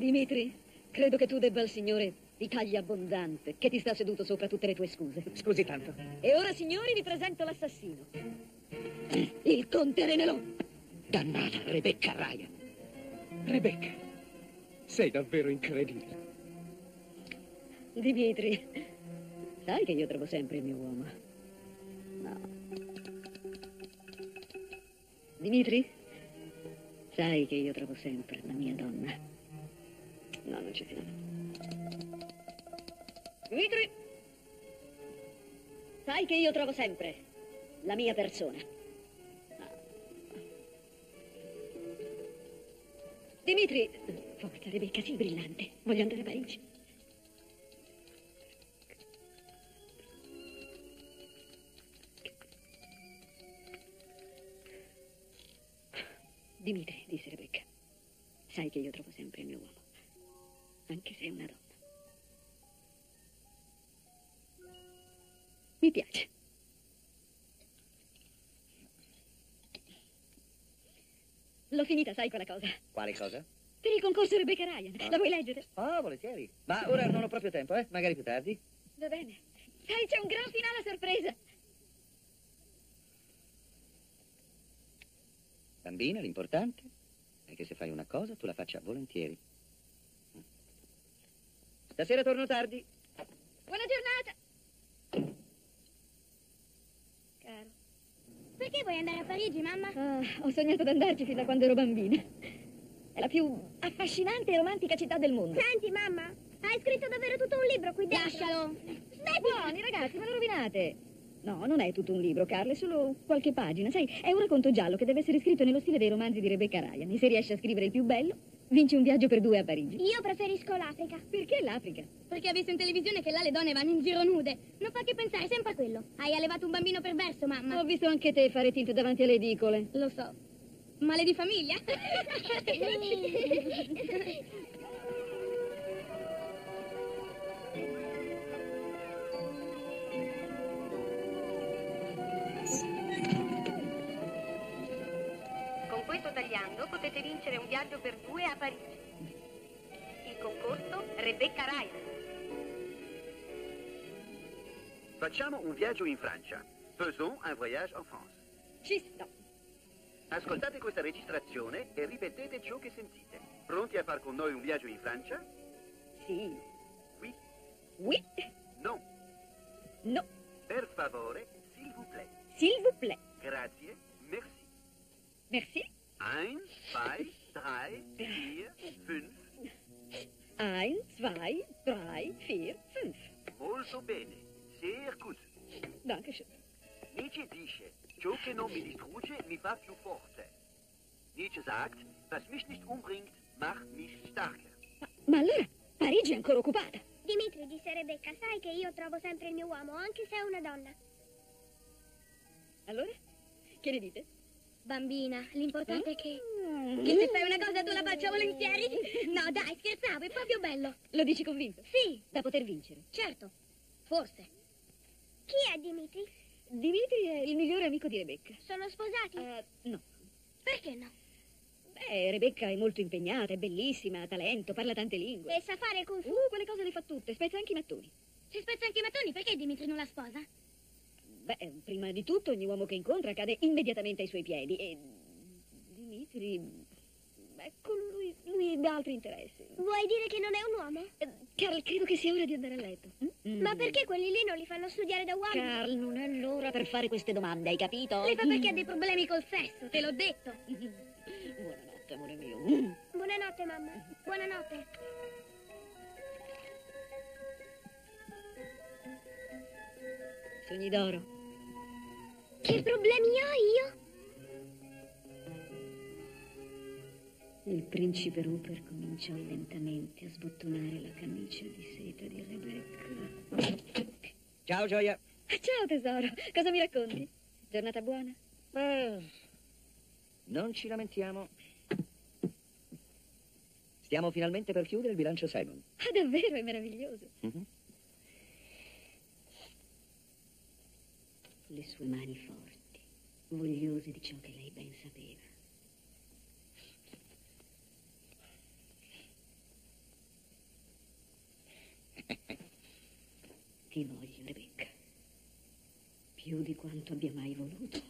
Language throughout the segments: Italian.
Dimitri, credo che tu debba al Signore di taglia abbondante, che ti sta seduto sopra tutte le tue scuse. Scusi tanto. E ora, signori, vi presento l'assassino. Il conte Renelon. Dannata Rebecca Ryan. Rebecca, sei davvero incredibile. Dimitri, sai che io trovo sempre il mio uomo. No. Dimitri, sai che io trovo sempre la mia donna. No, non ci siamo. Dimitri, sai che io trovo sempre la mia persona. No. Dimitri, forza Rebecca, sii brillante. Voglio andare a Parigi. Dimitri, disse Rebecca, sai che io trovo sempre il mio uomo, anche se è una donna. Mi piace. L'ho finita, sai quella cosa? Quale cosa? Per il concorso Rebecca Ryan. La vuoi leggere? Ah, volentieri. Ma ora non ho proprio tempo, eh? Magari più tardi. Va bene. Sai, c'è un gran finale a sorpresa. Bambina, l'importante è che se fai una cosa tu la faccia volentieri. Stasera torno tardi. Buona giornata. Caro. Perché vuoi andare a Parigi, mamma? Ah, ho sognato di andarci fin da quando ero bambina. È la più affascinante e romantica città del mondo. Senti, mamma, hai scritto davvero tutto un libro qui dentro. Lascialo. Buoni, ragazzi, me lo rovinate. No, non è tutto un libro, Carla, è solo qualche pagina. Sai, è un racconto giallo che deve essere scritto nello stile dei romanzi di Rebecca Ryan. E se riesci a scrivere il più bello, vinci un viaggio per 2 a Parigi. Io preferisco l'Africa. Perché l'Africa? Perché ho visto in televisione che là le donne vanno in giro nude. Non fa che pensare sempre a quello. Hai allevato un bambino perverso, mamma. Ho visto anche te fare tilt davanti alle edicole. Lo so. Male di famiglia. Con questo tagliando potete vincere un viaggio per 2 a Parigi. Il concorso Rebecca Ryan. Facciamo un viaggio in Francia. Faisons un voyage en France. Ci sto. Ascoltate questa registrazione e ripetete ciò che sentite. Pronti a far con noi un viaggio in Francia? Sì. Oui. Oui. No. No. Per favore, s'il vous plaît. S'il vous plaît. Grazie. Merci. Merci. 1, 2, 3, 4, 5. 1, 2, 3, 4, 5. Molto bene. Sehr gut. Dankeschön. Nietzsche dice, ciò che non mi distrugge mi fa più forte. Nietzsche sagt, was mich nicht umbringt, macht mich starker. Ma allora Parigi è ancora occupata. Dimitri, disse Rebecca, sai che io trovo sempre il mio uomo, anche se è una donna. Allora? Che ne dite? Bambina, l'importante è che se fai una cosa tu la faccia volentieri. No, dai, scherzavo, è proprio bello. Lo dici convinto? Sì. Da poter vincere. Certo, forse. Chi è Dimitri? Dimitri è il migliore amico di Rebecca. Sono sposati? No. Perché no? Beh, Rebecca è molto impegnata, è bellissima, ha talento, parla tante lingue. E sa fare kung fu? Quelle cose le fa tutte, spezza anche i mattoni. Se spezza anche i mattoni, perché Dimitri non la sposa? Beh, prima di tutto ogni uomo che incontra cade immediatamente ai suoi piedi e Dimitri, ecco, lui ha altri interessi. Vuoi dire che non è un uomo? Carl, credo che sia ora di andare a letto. Ma perché quelli lì non li fanno studiare da uomini? Carl, non è l'ora per fare queste domande, hai capito? Le fa perché ha dei problemi col sesso, te l'ho detto. Buonanotte, amore mio. Buonanotte, mamma. Buonanotte. Sogni d'oro. Che problemi ho io? Il principe Rupert cominciò lentamente a sbottonare la camicia di seta di Rebecca. Ciao, Gioia. Ciao, tesoro. Cosa mi racconti? Giornata buona? Beh, non ci lamentiamo. Stiamo finalmente per chiudere il bilancio Simon. Ah, davvero? È meraviglioso. Le sue mani forti, vogliose di ciò che lei ben sapeva. Ti voglio, Rebecca. Più di quanto abbia mai voluto.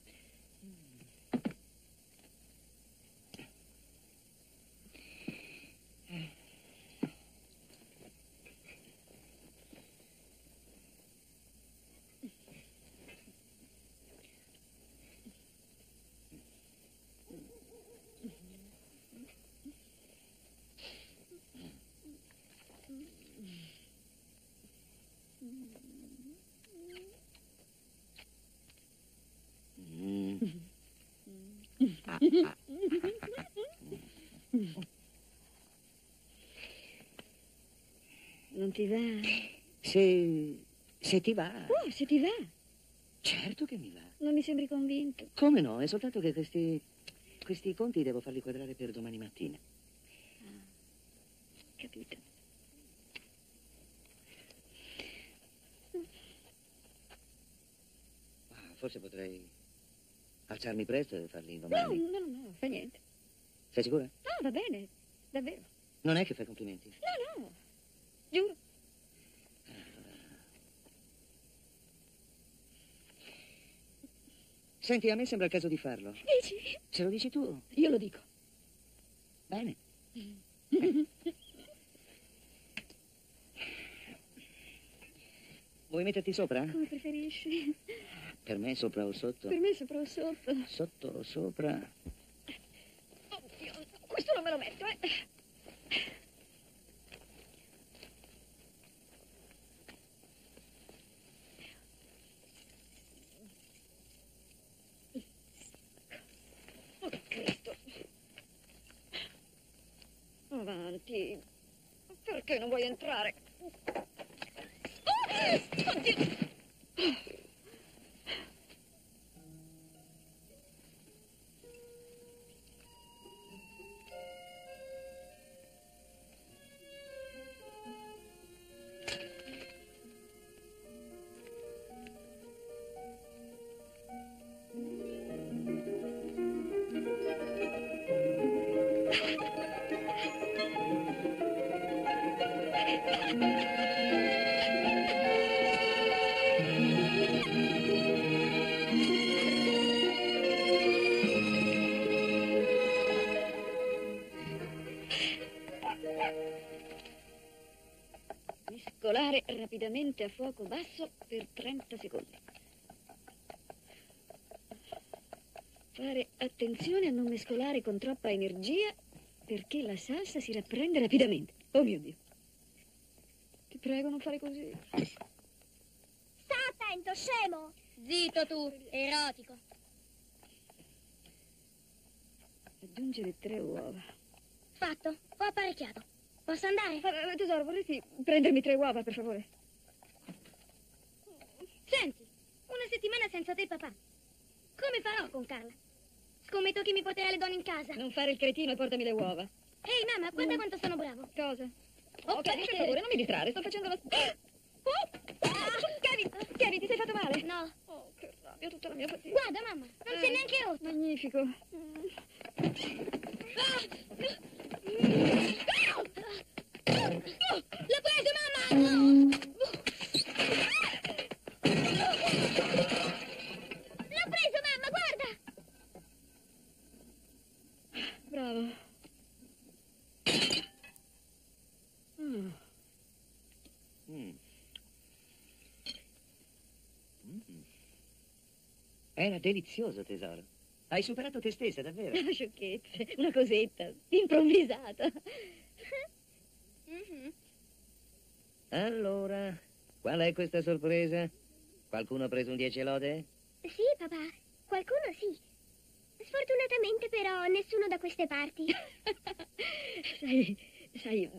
Non ti va? Se ti va. Oh, se ti va. Certo che mi va. Non mi sembri convinto. Come no? È soltanto che questi conti devo farli quadrare per domani mattina. Capito. Forse potrei alzarmi presto e farli No, domani. no, fa niente. Sei sicura? No, va bene, davvero. Non è che fai complimenti? No, giuro. Senti, a me sembra il caso di farlo. Dici? Se lo dici tu, Io lo dico. bene. Vuoi metterti sopra? Come preferisci. Per me sopra o sotto? Per me sopra o sotto. Sotto o sopra? Oddio, questo non me lo metto, Oh, Cristo. Avanti. Perché non vuoi entrare? Oh, oddio. Mescolare rapidamente a fuoco basso per 30 secondi. Fare attenzione a non mescolare con troppa energia perché la salsa si rapprende rapidamente. Oh mio Dio. Ti prego, non fare così. Sta attento, scemo! Zitto tu, erotico. Aggiungere 3 uova. Fatto, ho apparecchiato. Posso andare? Tesoro, vorresti prendermi 3 uova, per favore? Senti, una settimana senza te, papà. Come farò con Carla? Scommetto che mi porterà le donne in casa. Non fare il cretino e portami le uova. Ehi, mamma, guarda quanto sono bravo. Cosa? Ok, Kevin, per favore, non mi distrarre, sto facendo la... Oh! Kevin, ti sei fatto male? No. Oh, che rabbia, tutta la mia fatica. Guarda, mamma, non sei neanche rotto. Magnifico. L'ho preso, mamma! L'ho preso, mamma, guarda! Bravo. Era delizioso, tesoro. Hai superato te stessa, davvero. Sciocchezze, una cosetta, improvvisata. Allora, qual è questa sorpresa? Qualcuno ha preso un 10 lode? Sì, papà, qualcuno sì. Sfortunatamente però nessuno da queste parti. Sai,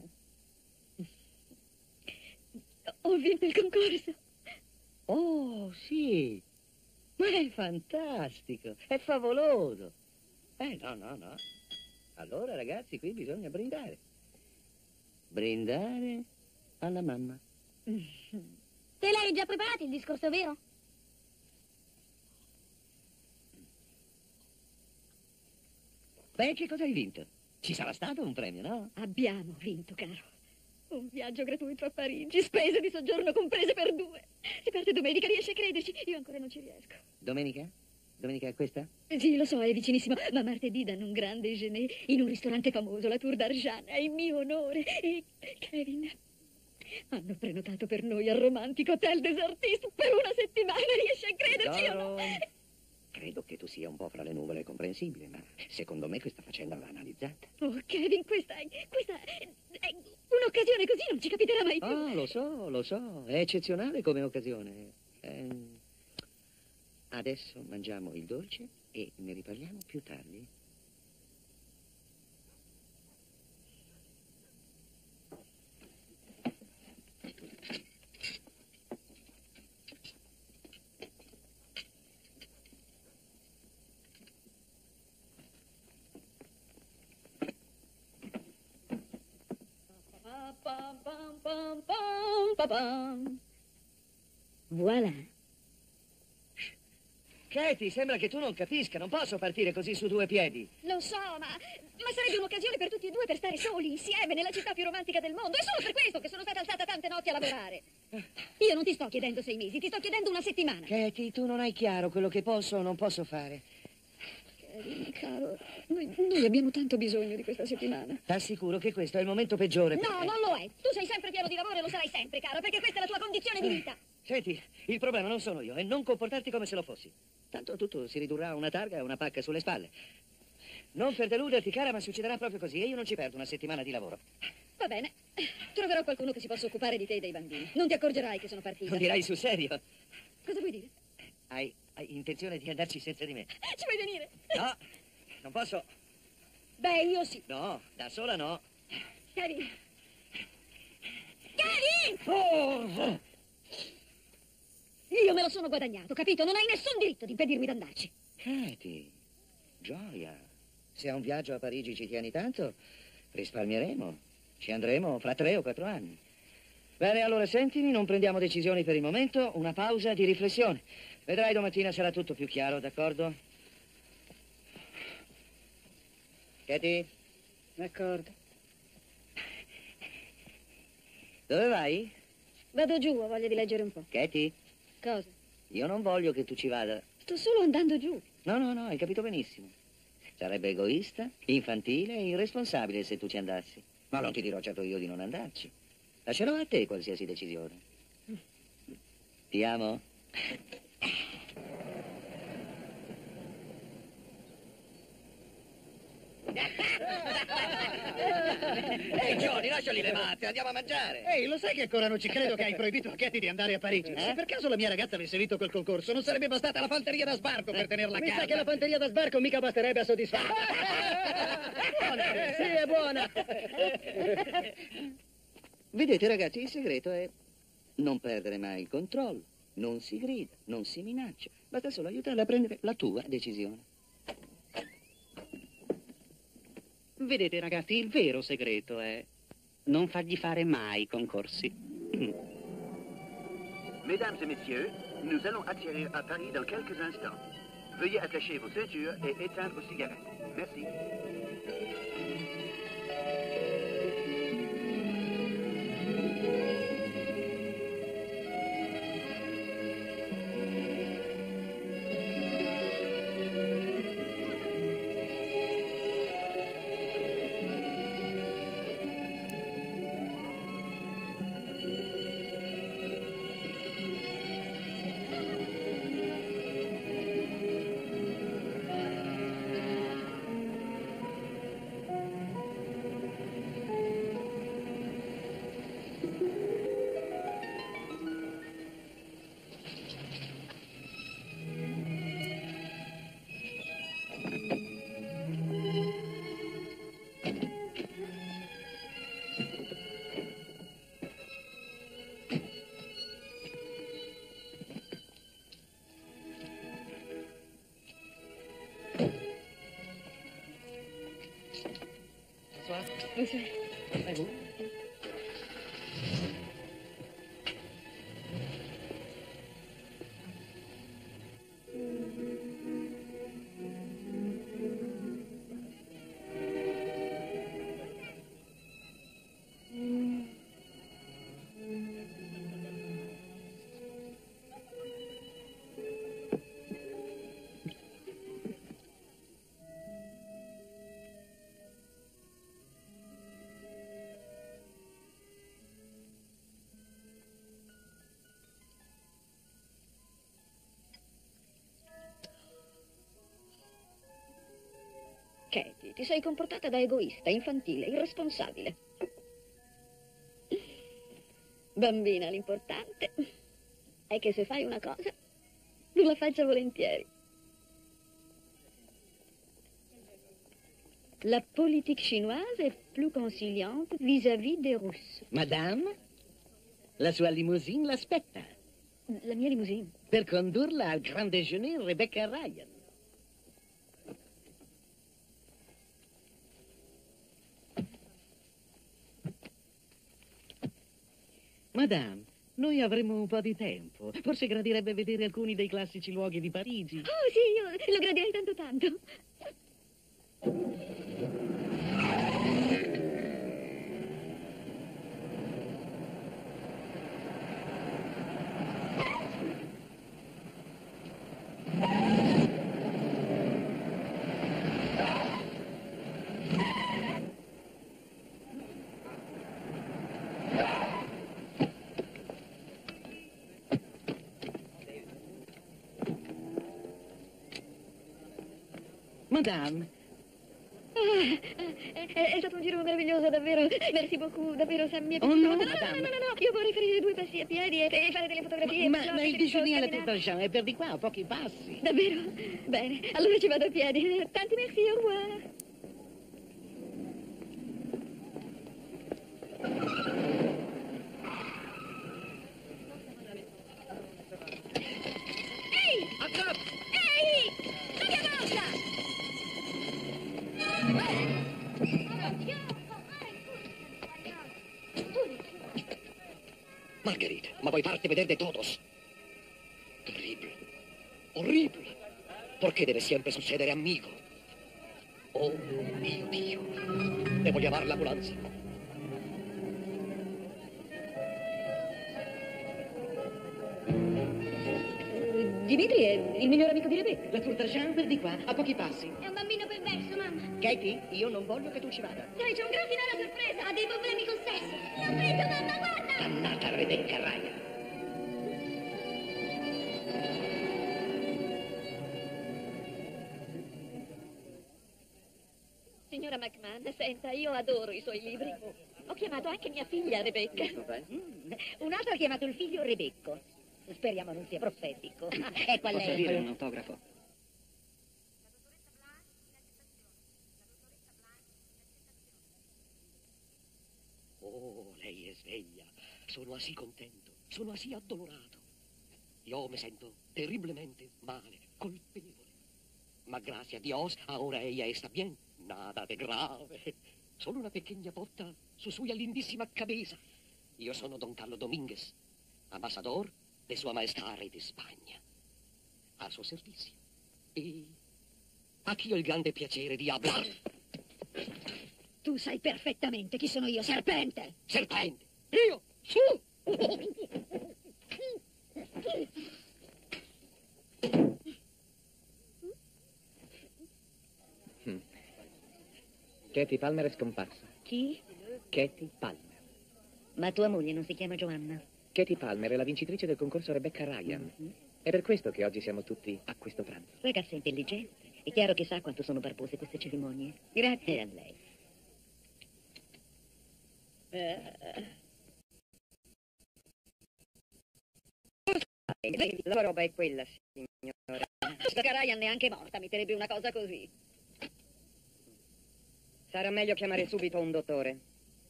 ho vinto il concorso. Oh, sì. Ma è fantastico, è favoloso. No. Allora, ragazzi, qui bisogna brindare. Brindare alla mamma. Te l'hai già preparato il discorso, vero? Beh, che cosa hai vinto? Ci sarà stato un premio, no? Abbiamo vinto, caro. Un viaggio gratuito a Parigi, spese di soggiorno comprese per 2. Si parte domenica, riesci a crederci? Io ancora non ci riesco. Domenica? Domenica è questa? Sì, lo so, è vicinissimo, ma martedì danno un grande déjeuner in un ristorante famoso, la Tour d'Argent, è in mio onore. E Kevin, hanno prenotato per noi al romantico Hotel des Artistes per una settimana, riesci a crederci o no? Credo che tu sia un po' fra le nuvole, è comprensibile, ma secondo me questa faccenda va analizzata. Oh, Kevin, questa è un'occasione così, non ci capiterà mai più. Oh, lo so, è eccezionale come occasione. Adesso mangiamo il dolce e ne riparliamo più tardi. Voilà. Katie, sembra che tu non capisca, non posso partire così su 2 piedi. Lo so, ma sarebbe un'occasione per tutti e 2 per stare soli insieme nella città più romantica del mondo. È solo per questo che sono stata alzata tante notti a lavorare. Io non ti sto chiedendo 6 mesi, ti sto chiedendo una settimana. Katie, tu non hai chiaro quello che posso o non posso fare. Caro, noi abbiamo tanto bisogno di questa settimana. T'assicuro che questo è il momento peggiore per No, te. non lo è. Tu sei sempre pieno di lavoro e lo sarai sempre, caro, perché questa è la tua condizione di vita. Senti, il problema non sono io, è non comportarti come se lo fossi. Tanto tutto si ridurrà a una targa e una pacca sulle spalle. Non per deluderti, cara, ma succederà proprio così e io non ci perdo una settimana di lavoro. Va bene. Troverò qualcuno che si possa occupare di te e dei bambini. Non ti accorgerai che sono partita. Non dirai sul serio? Cosa vuoi dire? Hai intenzione di andarci senza di me? Ci vuoi venire? No, non posso. Beh, io sì. No, da sola no. Kevin! Kevin! Oh! Io me lo sono guadagnato, capito? Non hai nessun diritto di impedirmi di andarci. Katie, gioia. Se a un viaggio a Parigi ci tieni tanto, risparmieremo. Ci andremo fra 3 o 4 anni. Bene, allora sentimi, non prendiamo decisioni per il momento, una pausa di riflessione. Vedrai domattina sarà tutto più chiaro, d'accordo? Katie? D'accordo. Dove vai? Vado giù, ho voglia di leggere un po'. Katie? Cosa? Io non voglio che tu ci vada. Sto solo andando giù. No, hai capito benissimo. Sarebbe egoista, infantile e irresponsabile se tu ci andassi. Ma non ti dirò certo io di non andarci. Lascerò a te qualsiasi decisione. Ti amo. Ehi, Johnny, lasciali le mazze, andiamo a mangiare. Ehi, lo sai che ancora non ci credo che hai proibito a Katie di andare a Parigi? Se per caso la mia ragazza avesse vinto quel concorso, non sarebbe bastata la fanteria da sbarco per tenerla a casa. Mi sa che la fanteria da sbarco mica basterebbe a soddisfarla. Sì, è buona. Vedete, ragazzi, il segreto è non perdere mai il controllo. Non si grida, non si minaccia. Basta solo aiutarla a prendere la tua decisione. Vedete, ragazzi, il vero segreto è non fargli fare mai concorsi. Mesdames et messieurs, nous allons atterrir à Paris dans quelques instants. Veuillez attacher vos ceintures et éteindre vos cigarettes. Merci. Katie, ti sei comportata da egoista, infantile, irresponsabile. Bambina, l'importante è che se fai una cosa, tu la faccia volentieri. La politique chinoise est plus conciliante vis-à-vis des Russes. Madame, la sua limousine l'aspetta La mia limousine. per condurla al grand déjeuner Rebecca Ryan. Madame, noi avremo un po' di tempo. Forse gradirebbe vedere alcuni dei classici luoghi di Parigi. Oh sì, io lo gradirei tanto tanto. Madame, È stato un giro meraviglioso, davvero. Merci beaucoup, davvero, Sam, mi è Oh, piaciuto. no, No, madame. no, io vorrei fare 2 passi a piedi e fare delle fotografie. ma, perciò ma il preferisco déjeuner alla camminare. Tête è per di qua, a pochi passi. Davvero? Bene, allora ci vado a piedi. Tanti merci, au revoir. Ehi! Ehi! Cambia mossa! Marguerite, ma vuoi farti vedere de todos? Terrible. Horrible. Perché deve sempre succedere amico? Oh, mio Dio. Devo chiamare l'ambulanza. Dimitri è il miglior amico di Rebecca. La Courtrajane per di qua, a pochi passi. È un bambino perverso, mamma. Katie, io non voglio che tu ci vada. Sai, c'è un gran finale a sorpresa. Ha dei problemi col sesso. L'ho preso, mamma, guarda! Dannata Rebecca Ryan. Signora McMahon, senta, io adoro i suoi libri. Ho chiamato anche mia figlia Rebecca. Un altro ha chiamato il figlio Rebecco. Speriamo non sia profetico. Ecco a Posso lei. dire un autografo? Oh, lei è sveglia. Sono así contento. Sono así addolorato. Io mi sento terriblemente male, colpevole. Ma grazie a Dios, ahora ella está bien. Nada de grave. Solo una pequeña botta su sua lindissima cabeza. Io sono Don Carlo Dominguez, ambassador de Sua Maestà Re di Spagna. Al suo servizio. E a chi ho il grande piacere di hablar. Tu sai perfettamente chi sono io, serpente. Serpente! Io! Su! Katie Palmer è scomparsa. Chi? Katie Palmer. Ma tua moglie non si chiama Giovanna? Katie Palmer è la vincitrice del concorso Rebecca Ryan. È per questo che oggi siamo tutti a questo pranzo. Ragazza intelligente. È chiaro che sa quanto sono barbose queste cerimonie. Grazie a lei. La roba è quella, signora. Rebecca Ryan neanche morta metterebbe una cosa così. Sarà meglio chiamare subito un dottore.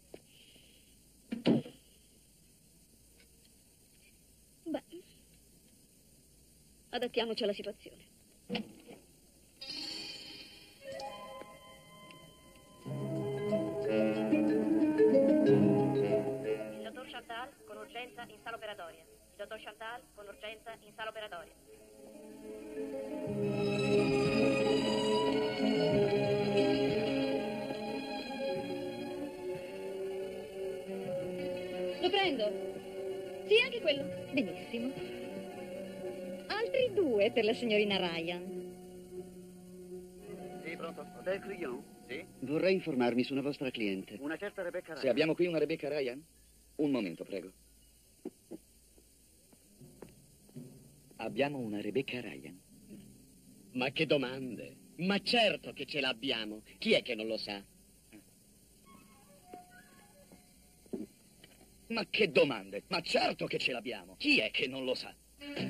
Beh, adattiamoci alla situazione. Il dottor Chantal con urgenza in sala operatoria. Il dottor Chantal con urgenza in sala operatoria. Lo prendo? Sì, anche quello. Benissimo. Altri 2 per la signorina Ryan. Sì, pronto. Hotel Crillon? Sì? Vorrei informarmi su una vostra cliente. Una certa Rebecca Ryan. Se abbiamo qui una Rebecca Ryan? Un momento, prego. Abbiamo una Rebecca Ryan. Ma che domande! Ma certo che ce l'abbiamo. Chi è che non lo sa? Ma che domande? Ma certo che ce l'abbiamo. Chi è che non lo sa?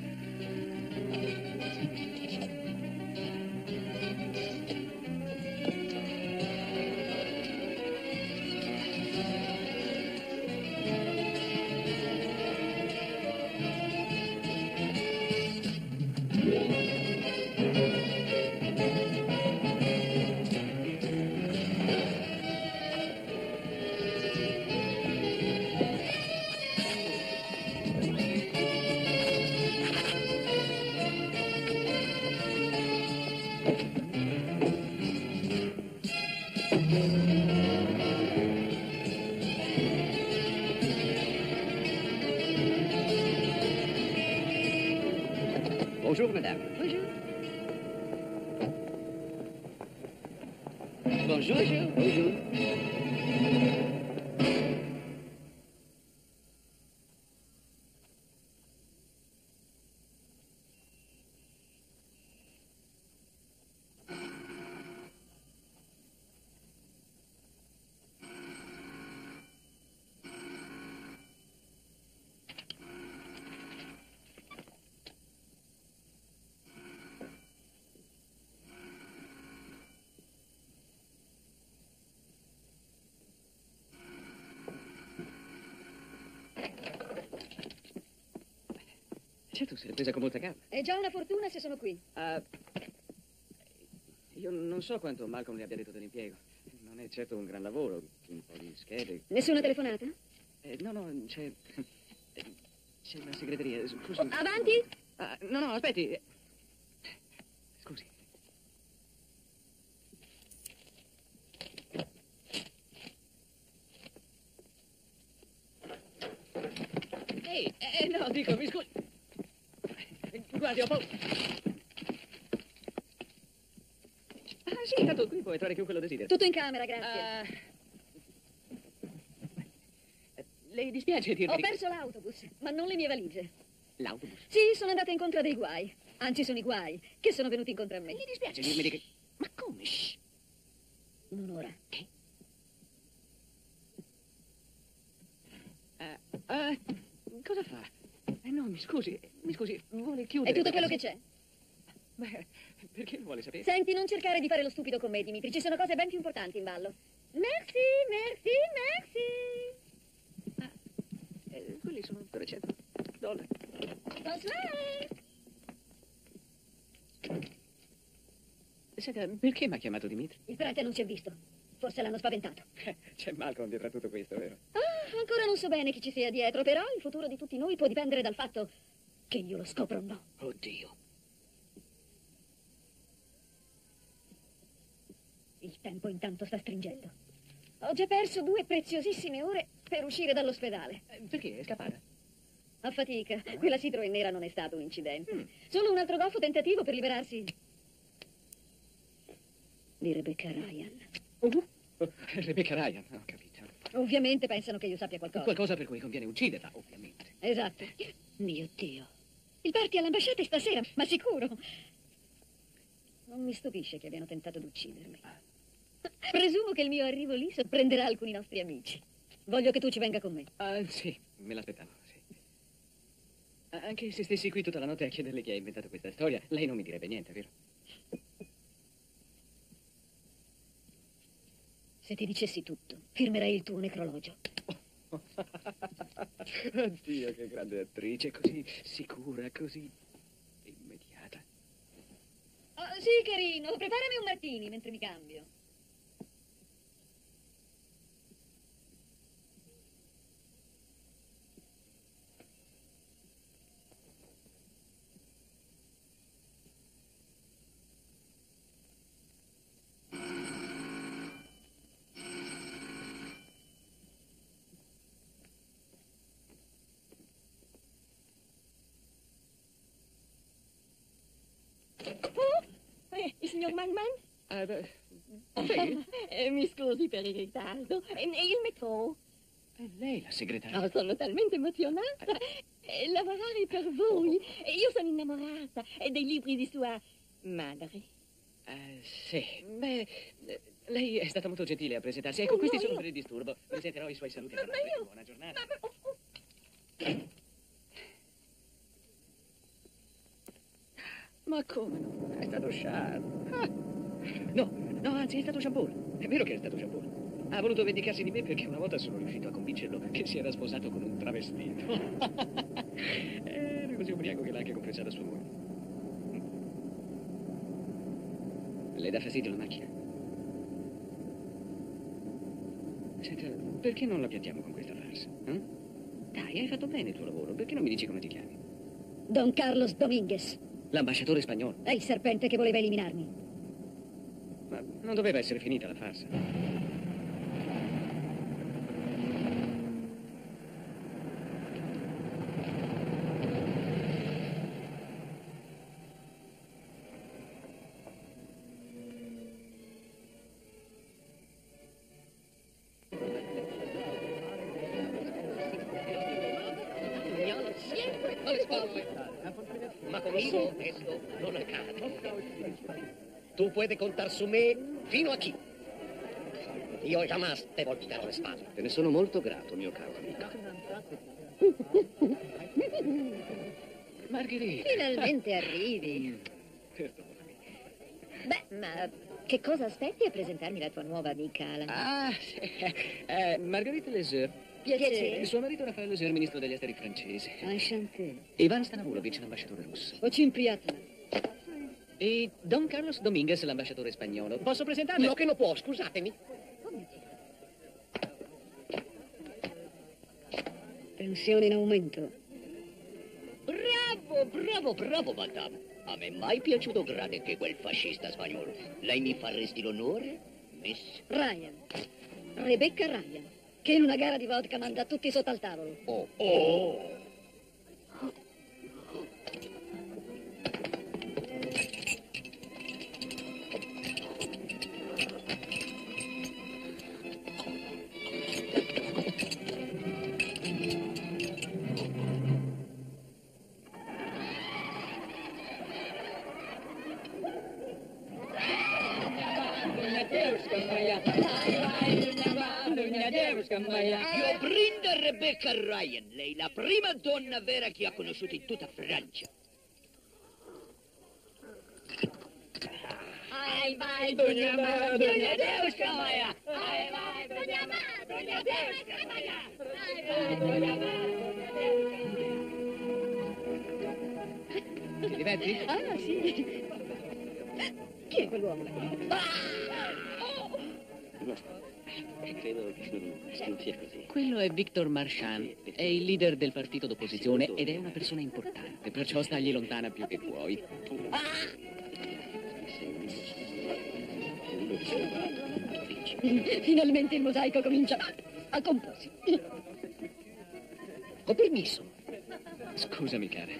Bonjour, madame. Bonjour. Bonjour. Bonjour. Certo, se l'è presa con molta calma. È già una fortuna se sono qui. Io non so quanto Malcolm le abbia detto dell'impiego. Non è certo un gran lavoro, un po' di schede. Nessuna telefonata? No, c'è una segreteria. Scusi. Oh, avanti? No, aspetti. Scusi. Ehi, no, dico, mi scusi. Guardi, ho paura. Sì, intanto qui può entrare chiunque lo desideri. Tutto in camera, grazie. Le dispiace dirmi... Ho perso l'autobus, ma non le mie valigie. L'autobus? Sì, sono andata incontro a dei guai. Anzi, sono i guai che sono venuti incontro a me. Mi dispiace dirmi di che... Ma come? Shh. Un'ora. Che? Cosa fa? No, mi scusi, vuole chiudere... È tutto quello che c'è. Beh, perché lo vuole sapere? Senti, non cercare di fare lo stupido con me, Dimitri. Ci sono cose ben più importanti in ballo. Merci. Quelli sono $300. Bonsoir. Senta, perché mi ha chiamato Dimitri? Il prete non si è visto. Forse l'hanno spaventato. C'è Malcolm dietro a tutto questo, vero? Ancora non so bene chi ci sia dietro, però il futuro di tutti noi può dipendere dal fatto che io lo scopro o no. Oddio. Il tempo intanto sta stringendo. Ho già perso 2 preziosissime ore per uscire dall'ospedale. Perché? È scappata? A fatica. Quella Citroen nera non è stato un incidente. Solo un altro goffo tentativo per liberarsi di Rebecca Ryan. Rebecca Ryan, ho capito. Ovviamente pensano che io sappia qualcosa. Qualcosa per cui conviene ucciderla, ovviamente. Esatto. Mio Dio. Il party all'ambasciata è stasera, ma sicuro. Non mi stupisce che abbiano tentato di uccidermi. Presumo che il mio arrivo lì sorprenderà alcuni nostri amici. Voglio che tu ci venga con me. Sì, me l'aspettavo, sì. Anche se stessi qui tutta la notte a chiederle chi ha inventato questa storia, lei non mi direbbe niente, vero? Se ti dicessi tutto, firmerei il tuo necrologio. Oddio, che grande attrice, così sicura, così immediata. Oh, sì, carino, preparami un martini mentre mi cambio. Il signor Manman? Sì? Mi scusi per il ritardo. Il metro. È lei la segretaria? Sono talmente emozionata. Lavorare per voi. Io sono innamorata dei libri di sua madre. Sì. Beh, lei è stata molto gentile a presentarsi. Ecco, questi sono per il disturbo. Presenterò i suoi saluti a Madame. Buona giornata. Ma come no? È stato Charles. No, anzi è stato Jean-Paul. È vero che è stato Jean-Paul. Ha voluto vendicarsi di me perché una volta sono riuscito a convincerlo che si era sposato con un travestito. Era così ubriaco che l'ha anche compresa la sua moglie. Le dà fastidio la macchina? Senta, perché non la piantiamo con questa farsa? Eh? Dai, hai fatto bene il tuo lavoro. Perché non mi dici come ti chiami? Don Carlos Dominguez. L'ambasciatore spagnolo. È il serpente che voleva eliminarmi. Ma non doveva essere finita la farsa. Alle spalle. Ma conmigo esto non accade. Tu puoi contar su me fino a chi? Io jamás te volterò le spalle. Te ne sono molto grato, mio caro amico. Margherita. Finalmente arrivi. Perdonami. Beh, ma che cosa aspetti a presentarmi la tua nuova amica, Alan? Ah, sì. Marguerite Leser. Piacere. Suo marito Raffaele Leser, ministro degli esteri francese. Enchanté. Ivan Stanavulovic, l'ambasciatore russo. Очень приятно. E Don Carlos Dominguez, l'ambasciatore spagnolo. Posso presentarmi? No che non può, scusatemi. Tensione in aumento. Bravo, madame. A me mai piaciuto grande che quel fascista spagnolo. Lei mi faresti l'onore, miss? Ryan. Rebecca Ryan. Che in una gara di vodka manda tutti sotto al tavolo. Oh. Io brindo a Rebecca Ryan, lei la prima donna vera che ho conosciuto in tutta Francia. Ai, vai, Doña Devska moja! Ai, vai, Doña Devska moja! Ai, vai, Doña Ti diverti? Ah, sì. Chi è quell'uomo? Credo che non sia così. Quello è Victor Marchand, è il leader del partito d'opposizione ed è una persona importante, perciò stagli lontana più che puoi. Finalmente il mosaico comincia a comporsi. Con permesso. Scusami, cara.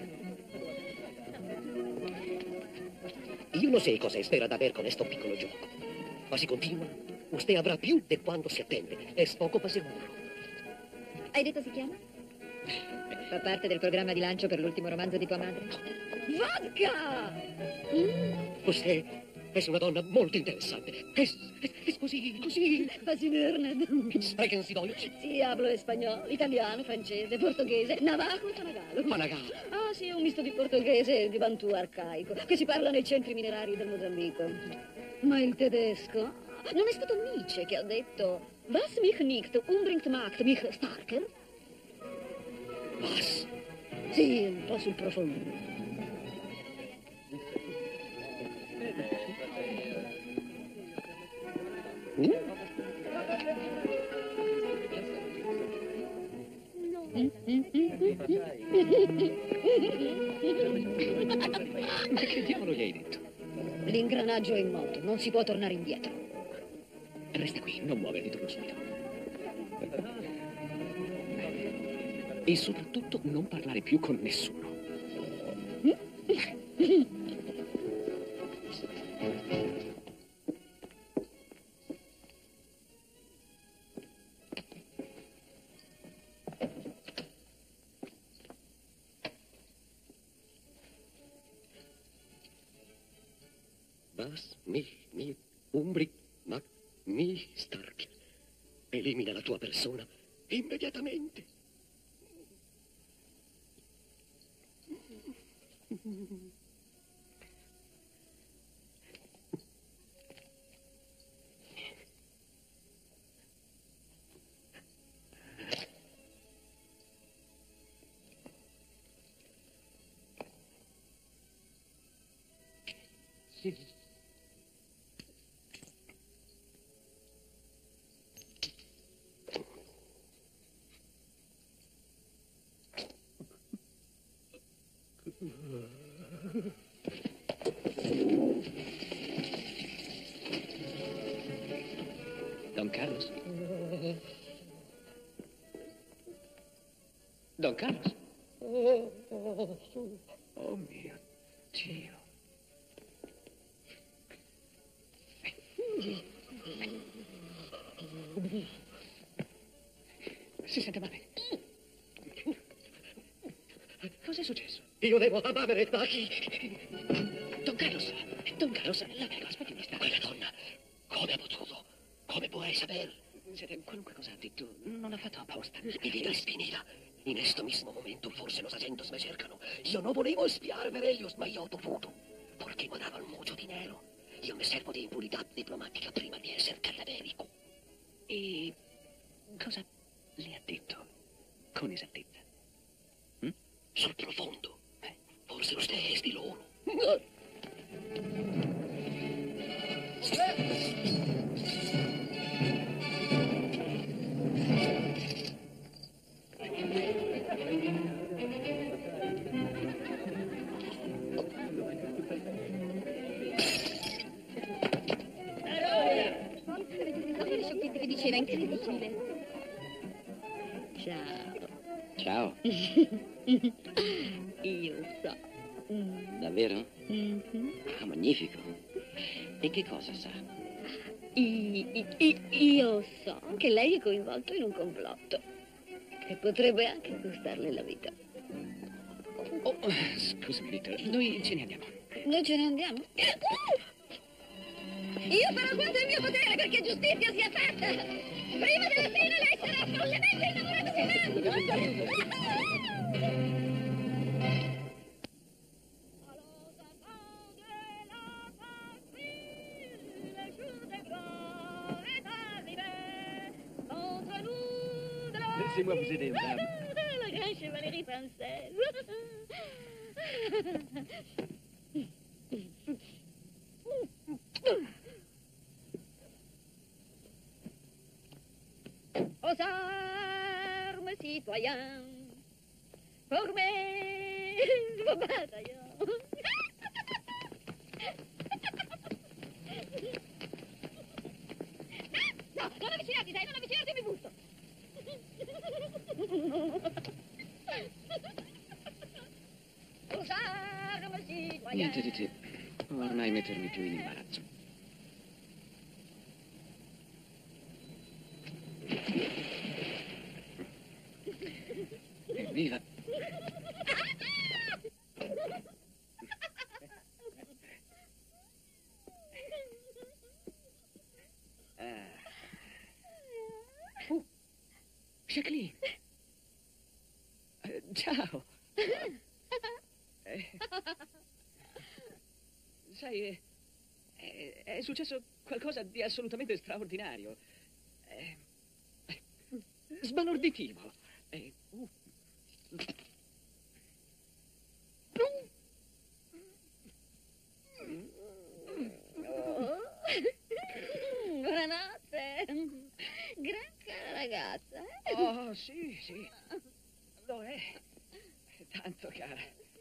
Io non so cosa spera di aver con questo piccolo gioco. Ma se continua, usted avrà più di quanto si attende. È poco per sicuro. Hai detto si chiama? Fa parte del programma di lancio per l'ultimo romanzo di tua madre? Vodka! Usted è una donna molto interessante. È così. Fascinante. Sprechen Sie Deutsch? Sì, hablo spagnolo, italiano, francese, portoghese, navajo e panagalo. Panagalo? Ah, sì, è un misto di portoghese e di bantù arcaico, che si parla nei centri minerari del Mozambico. Ma il tedesco? Non è stato Nietzsche che ha detto Was mich nicht umbringt macht mich starker? Was? Sì, un po' sul profondo. Ma che diavolo gli hai detto? L'ingranaggio è in moto, non si può tornare indietro. Resta qui, non muoverti, torno subito. E soprattutto non parlare più con nessuno. Lass mich umbringen, mach mich stark. Elimina la tua persona immediatamente. Sì. Don Carlos? Don Carlos? Oh mio Dio. Si sente male? Cos'è successo? Io devo amare Taki. Don Carlos, la prego, aspetti un istante. Quella donna, come ha potuto? Come puoi saper? Qualunque cosa ha detto, non l'ha fatto apposta. Spinita. In questo mismo momento forse los agentes me cercano. Io non volevo espiare per ellos, ma io ho dovuto. Perché mi davano mucho dinero. Io mi servo di impunità diplomatica prima di essere cadaverico. E cosa le ha detto con esattezza? Sul profondo. Forse lo stesso di loro. Le sciocchezze che diceva, incredibile. Ciao. Ciao. Io so. Davvero? Ah, magnifico. E che cosa sa? Io so che lei è coinvolto in un complotto che potrebbe anche costarle la vita. Oh, scusami, Victor, noi ce ne andiamo. Noi ce ne andiamo? Io farò quanto è in mio potere perché giustizia sia fatta. Prima della fine lei sarà follemente innamorato di me. Laissez-moi vous aider, madame. La grande chevalerie française. Aux armes, citoyens, formez vos bataillons. No, non avvicinarti, sai, non avvicinarti, mi butto. Aux armes, citoyens. Niente di te. Ormai mettermi più in imbarazzo. Evviva! Jacqueline! Ciao! Sai, è successo qualcosa di assolutamente straordinario. Sbalorditivo. Buonanotte. Gran cara ragazza. Oh, sì, sì. Lo è. Tanto cara.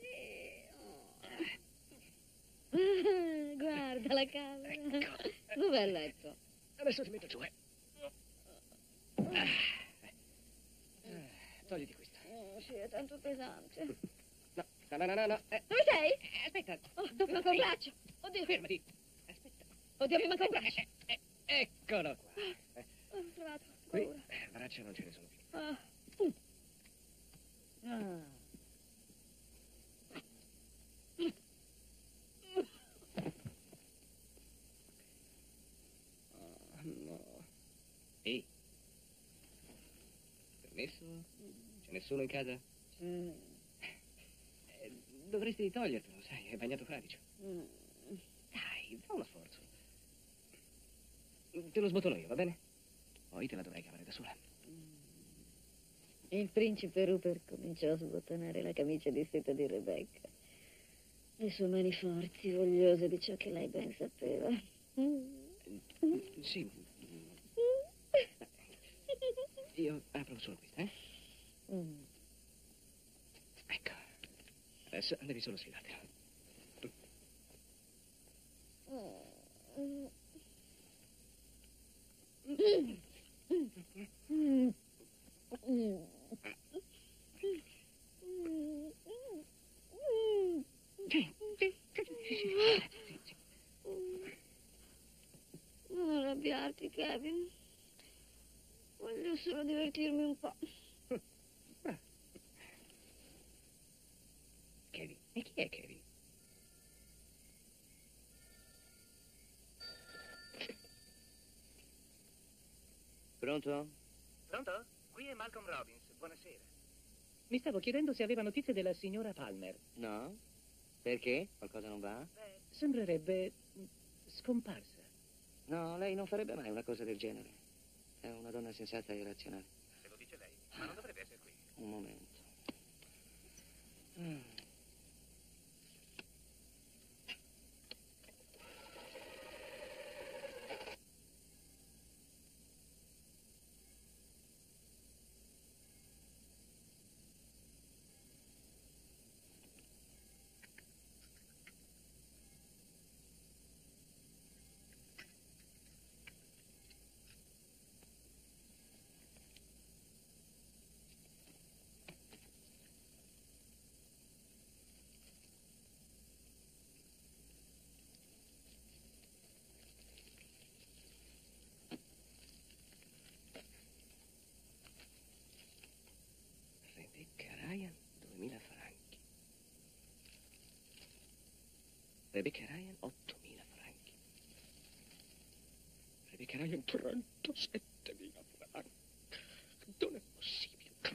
Guarda la camera. Dov'è il letto? Adesso ti metto giù, Togliti questo. Sì, è tanto pesante. No. Dove sei? Aspetta. Oh, dove manca un braccio? Oddio. Fermati. Aspetta. Oddio, mi manca un braccio. Eccolo qua. Ho trovato. Qui, Paura. braccia non ce ne sono più. No? C'è nessuno in casa? Dovresti togliertelo, sai, è bagnato fradicio. Dai, fa uno sforzo. Te lo sbottono io, va bene? Poi te la dovrai cavare da sola. Il principe Rupert cominciò a sbottonare la camicia di seta di Rebecca. Le sue mani forti, vogliose di ciò che lei ben sapeva. Sì. Io apro solo questa, eh? Ecco. Adesso devi solo sfilartela. Non arrabbiarti, Kevin. Voglio solo divertirmi un po'. Kevin? E chi è Kevin? Pronto? Pronto? Qui è Malcolm Robbins. Buonasera. Mi stavo chiedendo se aveva notizie della signora Palmer. No? Perché? Qualcosa non va? Sembrerebbe scomparsa. No, lei non farebbe mai una cosa del genere. È una donna sensata e razionale. Se lo dice lei, ma non dovrebbe essere qui. Un momento. Rebecca Ryan, 2000 franchi. Rebecca Ryan, 8000 franchi. Rebecca Ryan, 37.000 franchi. Non è possibile.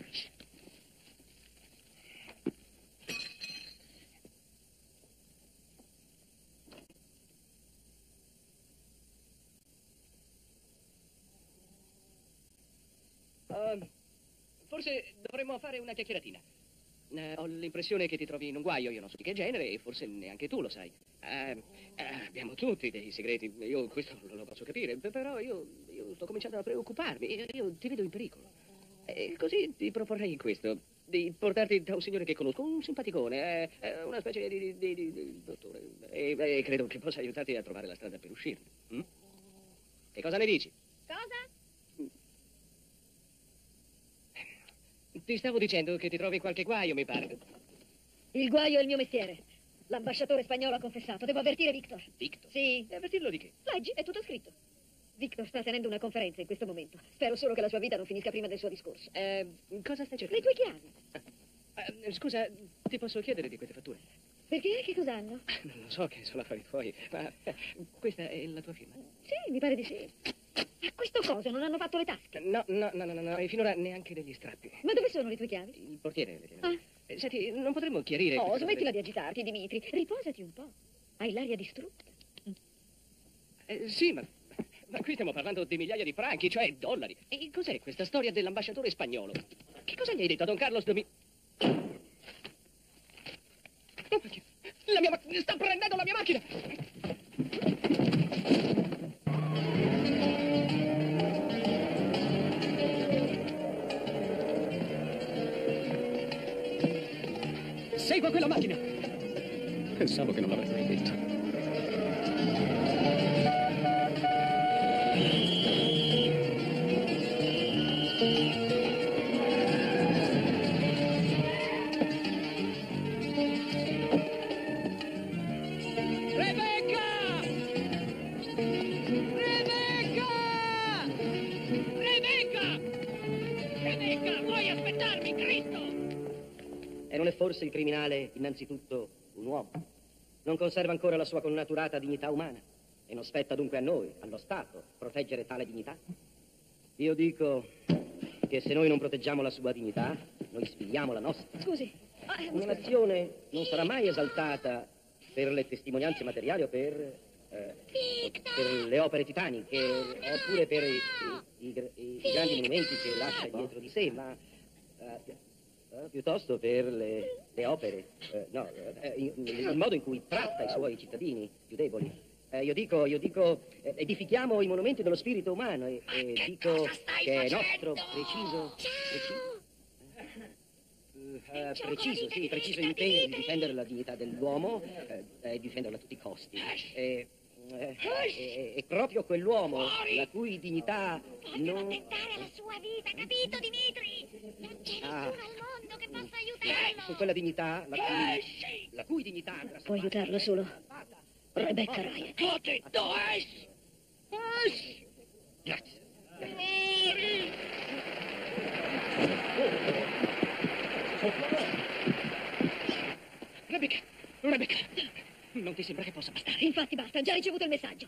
Forse dovremmo fare una chiacchieratina. Ho l'impressione che ti trovi in un guaio, io non so di che genere e forse neanche tu lo sai. Abbiamo tutti dei segreti, io questo lo posso capire, però io sto cominciando a preoccuparmi, io ti vedo in pericolo. E così ti proporrei questo, di portarti da un signore che conosco, un simpaticone, una specie di dottore, e credo che possa aiutarti a trovare la strada per uscirne. Che cosa ne dici? Cosa? Ti stavo dicendo che ti trovi in qualche guaio, mi pare. Il guaio è il mio mestiere. L'ambasciatore spagnolo ha confessato. Devo avvertire Victor. Victor? Sì. E avvertirlo di che? Leggi, è tutto scritto. Victor sta tenendo una conferenza in questo momento. Spero solo che la sua vita non finisca prima del suo discorso. Cosa stai cercando? Le tue chiavi. Scusa, ti posso chiedere di queste fatture? Perché? Che cosa hanno? Non lo so, che sono affari tuoi, ma questa è la tua firma? Sì, mi pare di sì. A questo coso non hanno fatto le tasche. No, e finora neanche degli strappi. Ma dove sono le tue chiavi? Il portiere le tiene. Senti, non potremmo chiarire... Oh, smettila di agitarti, Dimitri. Riposati un po'. Hai l'aria distrutta. Sì, ma qui stiamo parlando di migliaia di franchi, cioè dollari. E cos'è questa storia dell'ambasciatore spagnolo? Che cosa gli hai detto a Don Carlos La mia macchina! Sta prendendo la mia macchina! Segua quella macchina! Pensavo che non l'avrei mai detto. E non è forse il criminale innanzitutto un uomo? Non conserva ancora la sua connaturata dignità umana? E non spetta dunque a noi, allo Stato, proteggere tale dignità? Io dico che che se noi non proteggiamo la sua dignità, noi sfiliamo la nostra. Scusi. Una nazione non sarà mai esaltata per le testimonianze materiali o per le opere titaniche, oppure per i grandi monumenti che lascia dietro di sé, ma piuttosto per le opere, il modo in cui tratta i suoi cittadini più deboli. Io dico, edifichiamo i monumenti dello spirito umano e dico che è nostro preciso impegno di difendere la dignità dell'uomo e difenderla a tutti i costi. E proprio quell'uomo, la cui dignità non... tentare la sua vita, capito, Dimitri? Non c'è nessuno al mondo che possa aiutarlo. Su quella dignità, la cui dignità... Può aiutarlo solo Rebecca Ryan. Grazie. Rebecca, non ti sembra che possa bastare? Infatti basta, ho già ricevuto il messaggio.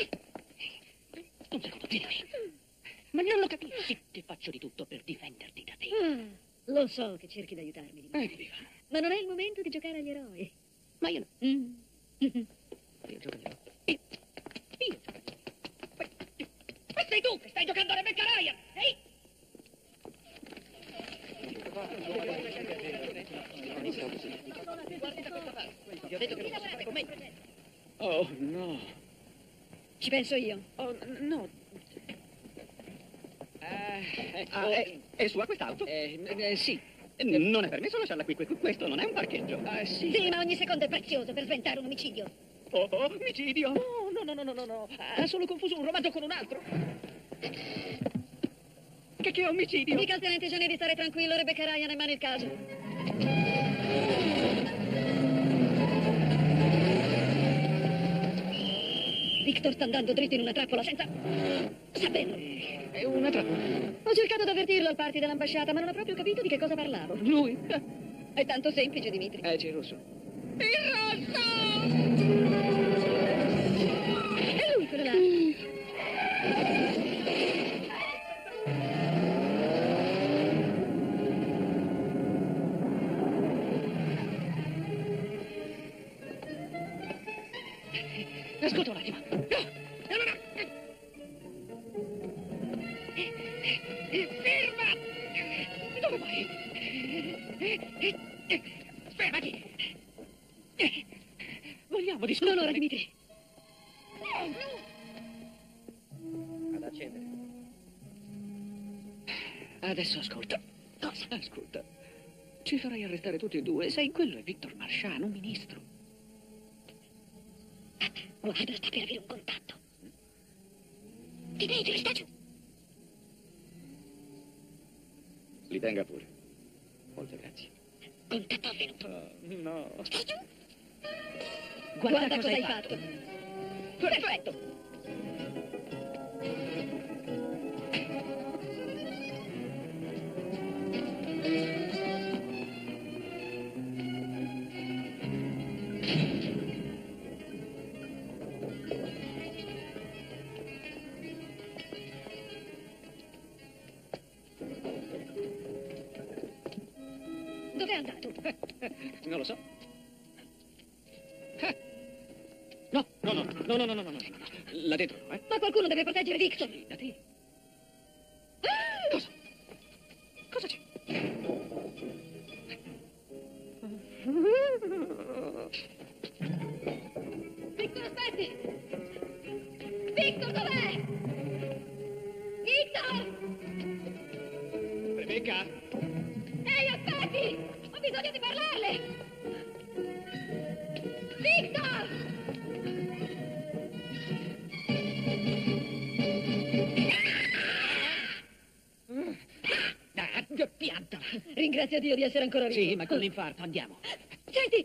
Un secondo, vieni qui. Ma non lo capisci che faccio di tutto per difenderti da te. Lo so che cerchi di aiutarmi, Dimitri. Ma non è il momento di giocare agli eroi. Ma io no. Io gioco agli eroi. Ma sei tu che stai giocando a Rebecca Ryan! Ehi! Ti ho detto che non posso fare con me. Oh, no. Ci penso io. Oh, no. È sua quest'auto? Sì. Non è permesso lasciarla qui. Questo non è un parcheggio. Sì. Sì, ma ogni secondo è prezioso per sventare un omicidio. Oh, omicidio? No. Ha solo confuso un romanzo con un altro. Che omicidio? Dica al tenente Gianni di stare tranquillo, Rebecca Ryan è mano il caso. Victor sta andando dritto in una trappola senza saperlo. È una trappola. Ho cercato di avvertirlo al party dell'ambasciata, ma non ha proprio capito di che cosa parlavo. Lui? È tanto semplice, Dimitri. C'è il rosso. Il rosso! È lui quello là. Ascolta un attimo. Ferma! Dove vai? Fermati! Vogliamo discutere? Non ora, Dimitri. Ad accendere. Adesso ascolta. Cosa? Ascolta. Ci farai arrestare tutti e due. Sai, quello è Victor Marchand, un ministro. Guarda, sta per avere un contatto. Dimitri, sta giù. Li tenga pure. Molte grazie. Contatto avvenuto. No. Stai giù. Guarda cosa hai fatto. Perfetto. Dove è andato? Non lo so. No. Là dentro, eh? Ma qualcuno deve proteggere Victor. Sì, da te. Cosa c'è? Victor, aspetti! Victor, dov'è? Victor! Rebecca? Ehi, aspetti! Ho bisogno di parlarle! Victor! Pianta! Ringrazia Dio di essere ancora vivo. Sì, ma con l'infarto andiamo. Senti!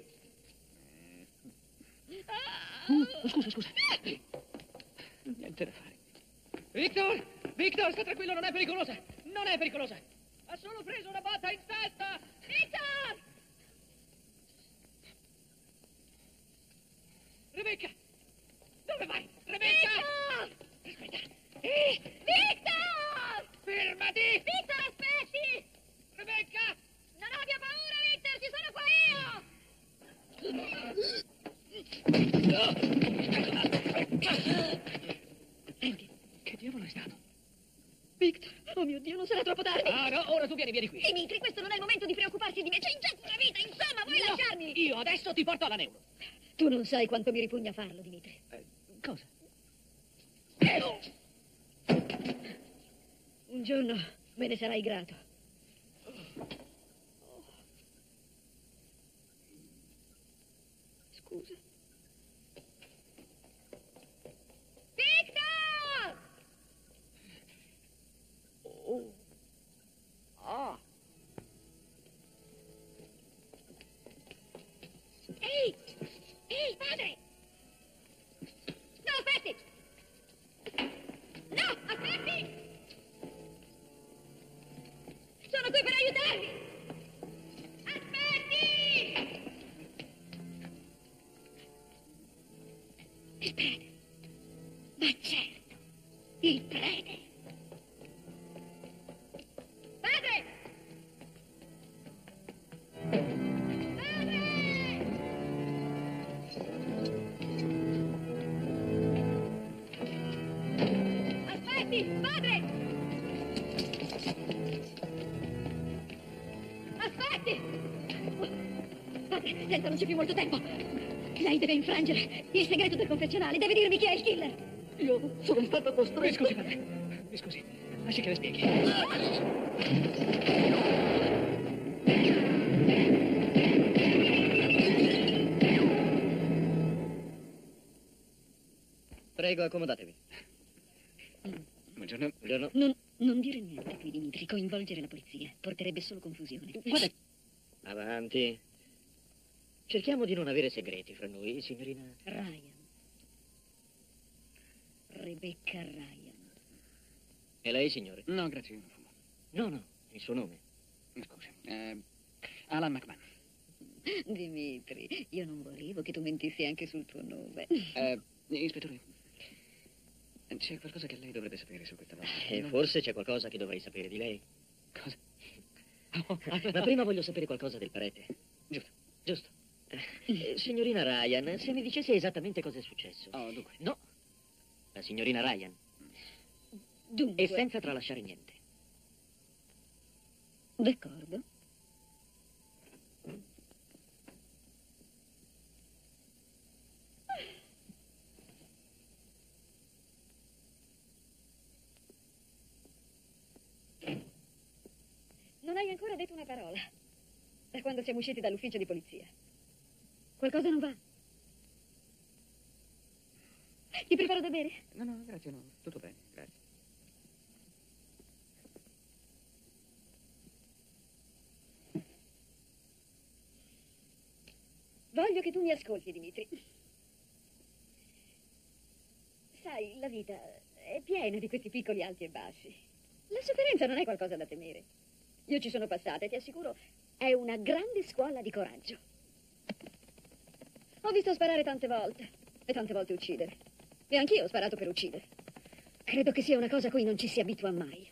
Scusa. Niente da fare. Victor, sta tranquillo, non è pericolosa. Ha solo preso una botta in testa. Victor! Rebecca! Dove vai? Rebecca! Victor! Aspetta. Victor! Fermati! Victor, aspetta! tu vieni qui. Dimitri, questo non è il momento di preoccuparsi di me. C'è in gioco una vita, insomma, vuoi lasciarmi? Io adesso ti porto alla neuro. Tu non sai quanto mi ripugna farlo, Dimitri. Cosa? Un giorno me ne sarai grato. Scusa. Victor! Oh. Ah. Ehi! Ehi, padre! No, aspetti! No, aspetti! Sono qui per aiutarvi! Aspetti! Il prete. Ma certo, il prete. Padre! Aspetti, padre! Aspetti! Padre, senta, non c'è più molto tempo. Lei deve infrangere il segreto del confessionale. Deve dirmi chi è il killer. Io sono stato costretto. Mi scusi, padre. Mi scusi. Lasci che le spieghi. Prego, accomodatevi. Buongiorno. Buongiorno. Non dire niente qui, Dimitri. Coinvolgere la polizia porterebbe solo confusione. Guarda. Avanti. Cerchiamo di non avere segreti fra noi, signorina. Ryan. Rebecca Ryan. E lei, signore? No, grazie, io non fumo. No, il suo nome. Scusi. Alan McMahon. Dimitri, io non volevo che tu mentissi anche sul tuo nome. Ispettore, c'è qualcosa che lei dovrebbe sapere su questa volta. E forse c'è qualcosa che dovrei sapere di lei. Cosa? Ma prima voglio sapere qualcosa del prete. Giusto. Signorina Ryan, se mi dicesse esattamente cosa è successo. Oh, dunque. No, la signorina Ryan. Dunque. E senza tralasciare niente. D'accordo. Non hai ancora detto una parola. Da quando siamo usciti dall'ufficio di polizia. Qualcosa non va? Ti preparo da bere? No, grazie, no. Tutto bene, grazie. Voglio che tu mi ascolti, Dimitri. Sai, la vita è piena di questi piccoli alti e bassi. La sofferenza non è qualcosa da temere. Io ci sono passata e ti assicuro, è una grande scuola di coraggio. Ho visto sparare tante volte e tante volte uccidere. E anch'io ho sparato per uccidere. Credo che sia una cosa a cui non ci si abitua mai.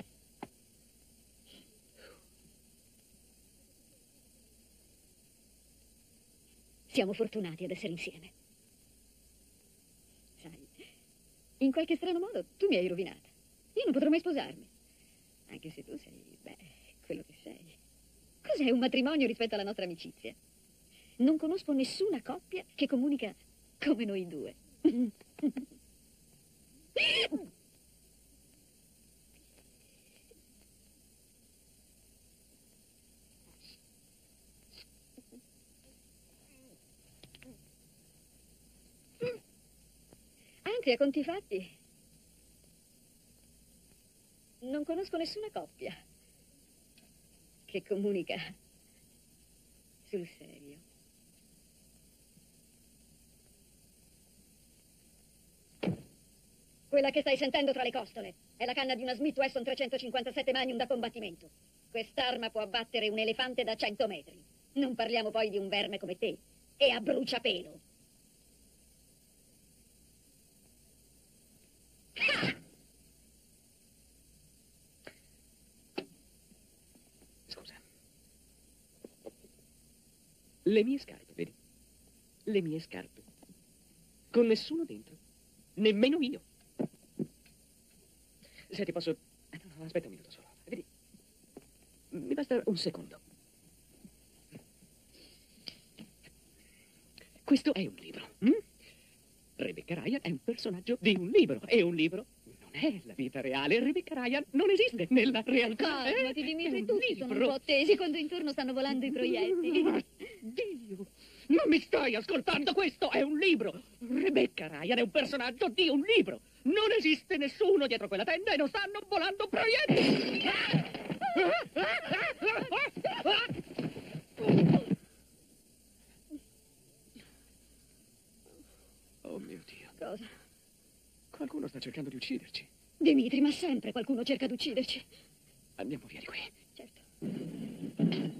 Siamo fortunati ad essere insieme. Sai, in qualche strano modo tu mi hai rovinata. Io non potrò mai sposarmi. Anche se tu sei, quello che sei. Cos'è un matrimonio rispetto alla nostra amicizia? Non conosco nessuna coppia che comunica come noi due. Anzi, a conti fatti, non conosco nessuna coppia che comunica sul serio. Quella che stai sentendo tra le costole è la canna di una Smith Wesson 357 Magnum da combattimento. Quest'arma può abbattere un elefante da 100 metri. Non parliamo poi di un verme come te e a bruciapelo. Scusa. Le mie scarpe, vedi? Le mie scarpe. Con nessuno dentro. Nemmeno io. Se ti posso... No, aspetta un minuto solo. Vedi? Mi basta un secondo. Questo è un libro. Rebecca Ryan è un personaggio di un libro. E un libro non è la vita reale. Rebecca Ryan non esiste nella realtà. Calmati, Dimitri, tutti sono un libro. po' tesi quando intorno stanno volando i proiettili. Dio! Non mi stai ascoltando? Questo è un libro. Rebecca Ryan è un personaggio di un libro. Non esiste nessuno dietro quella tenda e non stanno volando proiettili. Oh mio Dio. Cosa? Qualcuno sta cercando di ucciderci. Dimitri, ma sempre qualcuno cerca di ucciderci. Andiamo via di qui. Certo.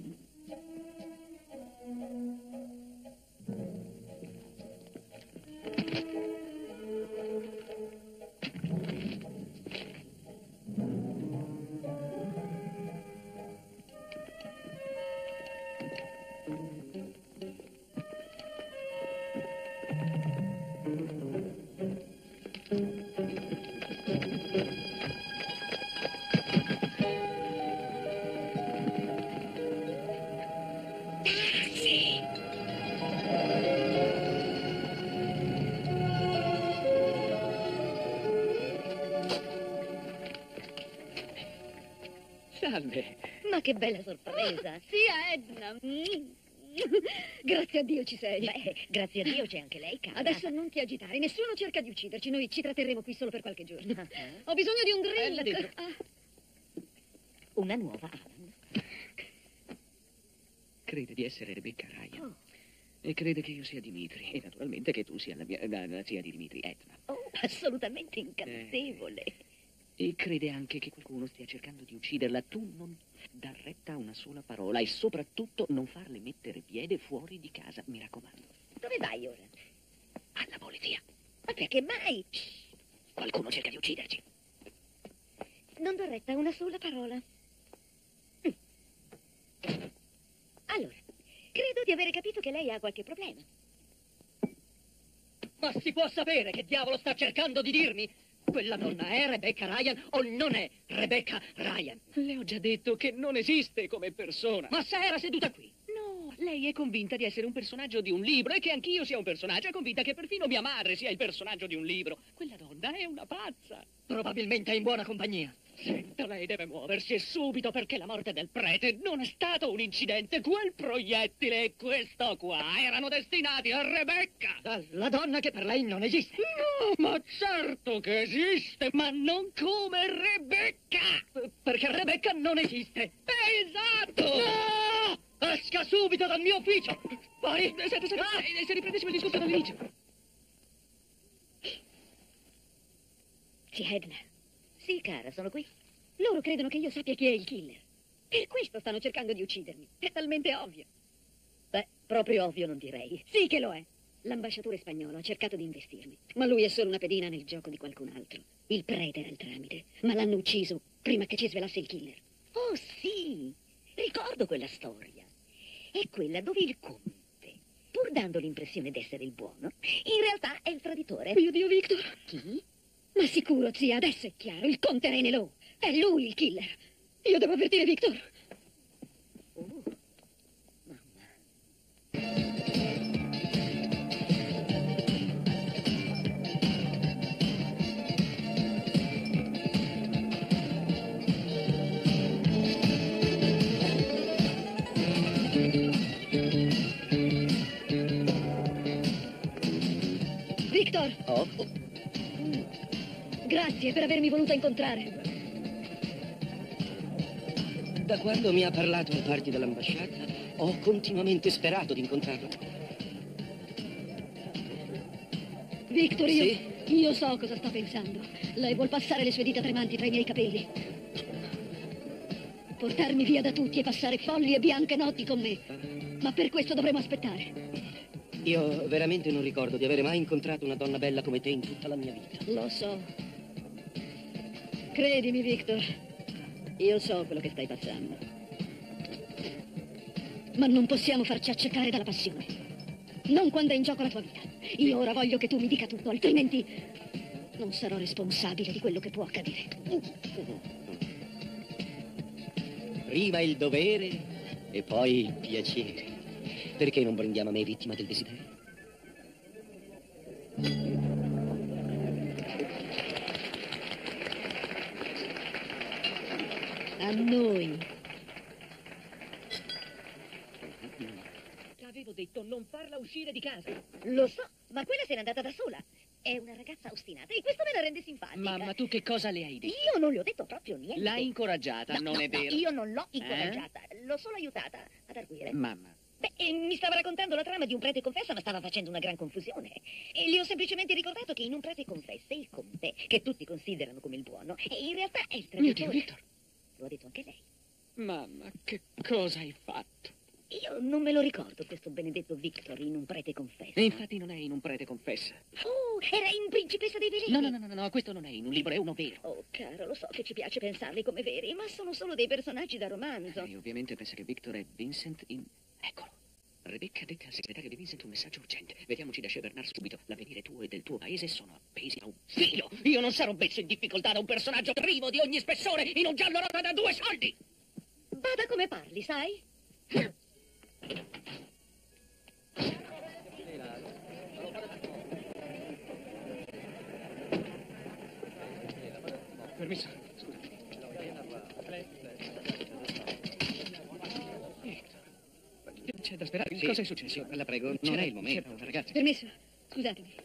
Salve. Ma che bella sorpresa. Sia Edna. Grazie a Dio ci sei. Beh, grazie a Dio c'è anche lei, cara. Adesso non ti agitare, nessuno cerca di ucciderci, noi ci tratterremo qui solo per qualche giorno. Ho bisogno di un Là dentro. drink. Una nuova Alan. Crede di essere Rebecca Ryan. E crede che io sia Dimitri. E naturalmente che tu sia la zia di Dimitri, Edna. Oh, assolutamente incantevole. E crede anche che qualcuno stia cercando di ucciderla. Tu non dar retta a una sola parola e soprattutto non farle mettere piede fuori di casa, mi raccomando. Dove vai ora? Alla polizia. Ma perché mai? Qualcuno cerca di ucciderci. Non do retta a una sola parola. Allora, credo di avere capito che lei ha qualche problema. Ma si può sapere che diavolo sta cercando di dirmi? Quella donna è Rebecca Ryan o non è Rebecca Ryan? Le ho già detto che non esiste come persona. Ma se era seduta qui? No, lei è convinta di essere un personaggio di un libro e che anch'io sia un personaggio. È convinta che perfino mia madre sia il personaggio di un libro. Quella donna è una pazza. Probabilmente è in buona compagnia. Senta, lei deve muoversi e subito perché la morte del prete non è stato un incidente. Quel proiettile e questo qua erano destinati a Rebecca. La donna che per lei non esiste. No, ma certo che esiste, ma non come Rebecca. Perché Rebecca non esiste. Esatto. No! Esca subito dal mio ufficio. Fuori. Senta, se riprendessimo il discorso dall'inizio. Zia Edna, Sì, cara, sono qui. loro credono che io sappia chi è il killer. Per questo stanno cercando di uccidermi. È talmente ovvio. Beh, proprio ovvio non direi. Sì che lo è. L'ambasciatore spagnolo ha cercato di investirmi, ma lui è solo una pedina nel gioco di qualcun altro. Il prete era il tramite, ma l'hanno ucciso prima che ci svelasse il killer. Oh, sì, ricordo quella storia. È quella dove il conte, pur dando l'impressione d'essere il buono, in realtà è il traditore. Mio Dio, Victor! Chi? Ma sicuro, zia, adesso è chiaro, il conte Renelò. È lui il killer. Io devo avvertire Victor. Oh, mamma. Victor! Oh, Grazie per avermi voluta incontrare. Da quando mi ha parlato al party dell'ambasciata, ho continuamente sperato di incontrarlo. Victor, Sì? io so cosa sta pensando. Lei vuol passare le sue dita tremanti tra i miei capelli. Portarmi via da tutti e passare folli e bianche notti con me. Ma per questo dovremo aspettare. Io veramente non ricordo di avere mai incontrato una donna bella come te in tutta la mia vita. Lo so. Credimi, Victor. Io so quello che stai passando. Ma non possiamo farci accecare dalla passione. Non quando è in gioco la tua vita. Io ora voglio che tu mi dica tutto, altrimenti non sarò responsabile di quello che può accadere. Prima il dovere e poi il piacere. Perché non brindiamo a me vittima del desiderio? A noi. T'avevo detto non farla uscire di casa. Lo so, ma quella se n'è andata da sola. È una ragazza ostinata e questo me la rende simpatica. Mamma, tu che cosa le hai detto? Io non le ho detto proprio niente. L'hai incoraggiata, No, non è no, vero? io non l'ho incoraggiata. L'ho solo aiutata ad arguire. Mamma. Beh, mi stava raccontando la trama di un prete confessa, ma stava facendo una gran confusione. E gli ho semplicemente ricordato che in un prete confessa il conte, che tutti considerano come il buono, e in realtà è il Mio traditore. Dio, Victor. Lo ha detto anche lei. Mamma, che cosa hai fatto? Io non me lo ricordo, questo benedetto Victor in un prete confessa. E infatti non è in un prete confessa. Oh, era in Principessa dei Veleni. No, questo non è in un libro, è uno vero. Oh, caro, lo so che ci piace pensarli come veri, ma sono solo dei personaggi da romanzo. E ovviamente pensa che Victor è Vincent in... Eccolo. Rebecca detta al segretario di Vincent un messaggio urgente. Vediamoci da Chevernard subito. L'avvenire tuo e del tuo paese sono appesi a un filo. Io non sarò messo in difficoltà da un personaggio privo di ogni spessore in un giallo rota da 2 soldi. Bada come parli, sai? Permesso, scusa. C'è da sperare. Sì. Cosa è successo? La prego, non è il momento. C'era una ragazza. Permesso, scusatemi.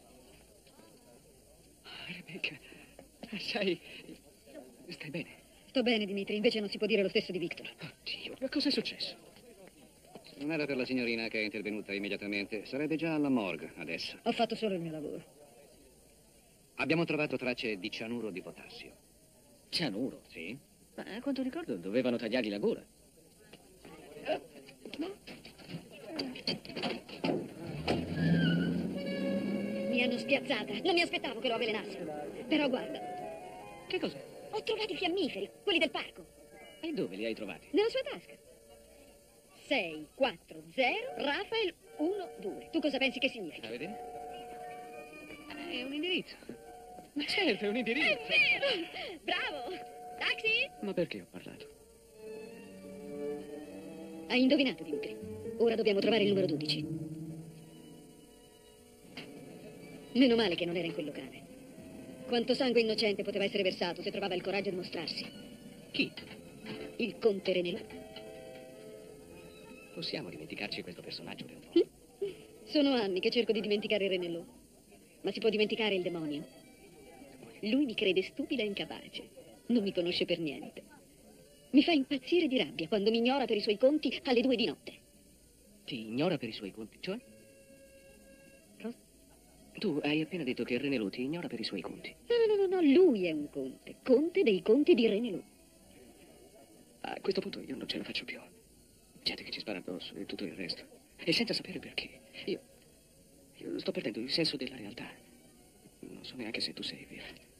Rebecca, sai, stai bene? Sto bene, Dimitri, invece non si può dire lo stesso di Victor. Dio, ma cosa è successo? Se non era per la signorina che è intervenuta immediatamente, sarebbe già alla morgue adesso. Ho fatto solo il mio lavoro. Abbiamo trovato tracce di cianuro di potassio. Cianuro? Sì? Ma a quanto ricordo dovevano tagliargli la gola. Mi hanno spiazzata. Non mi aspettavo che lo avvelenassero. Però guarda, Che cos'è? ho trovato i fiammiferi, quelli del parco, E dove li hai trovati? nella sua tasca. 640 Rafael 12. Tu cosa pensi che significa? A vedere? È un indirizzo. Ma certo, è un indirizzo. È vero! Bravo! Taxi! Ma perché ho parlato? Hai indovinato, Dimitri. Ora dobbiamo trovare il numero 12. Meno male che non era in quel locale. Quanto sangue innocente poteva essere versato se trovava il coraggio di mostrarsi? Chi? Il conte Renelò. Possiamo dimenticarci questo personaggio per un po'? Sono anni che cerco di dimenticare Renelò. Ma si può dimenticare il demonio. Lui mi crede stupida e incapace. Non mi conosce per niente. Mi fa impazzire di rabbia quando mi ignora per i suoi conti alle 2 di notte. Ti ignora per i suoi conti, cioè? Tu hai appena detto che Renelò ti ignora per i suoi conti. No, lui è un conte. Conte dei conti di Renelò. A questo punto io non ce la faccio più. Gente che ci spara addosso e tutto il resto. E senza sapere perché. Io sto perdendo il senso della realtà. Non so neanche se tu sei viva.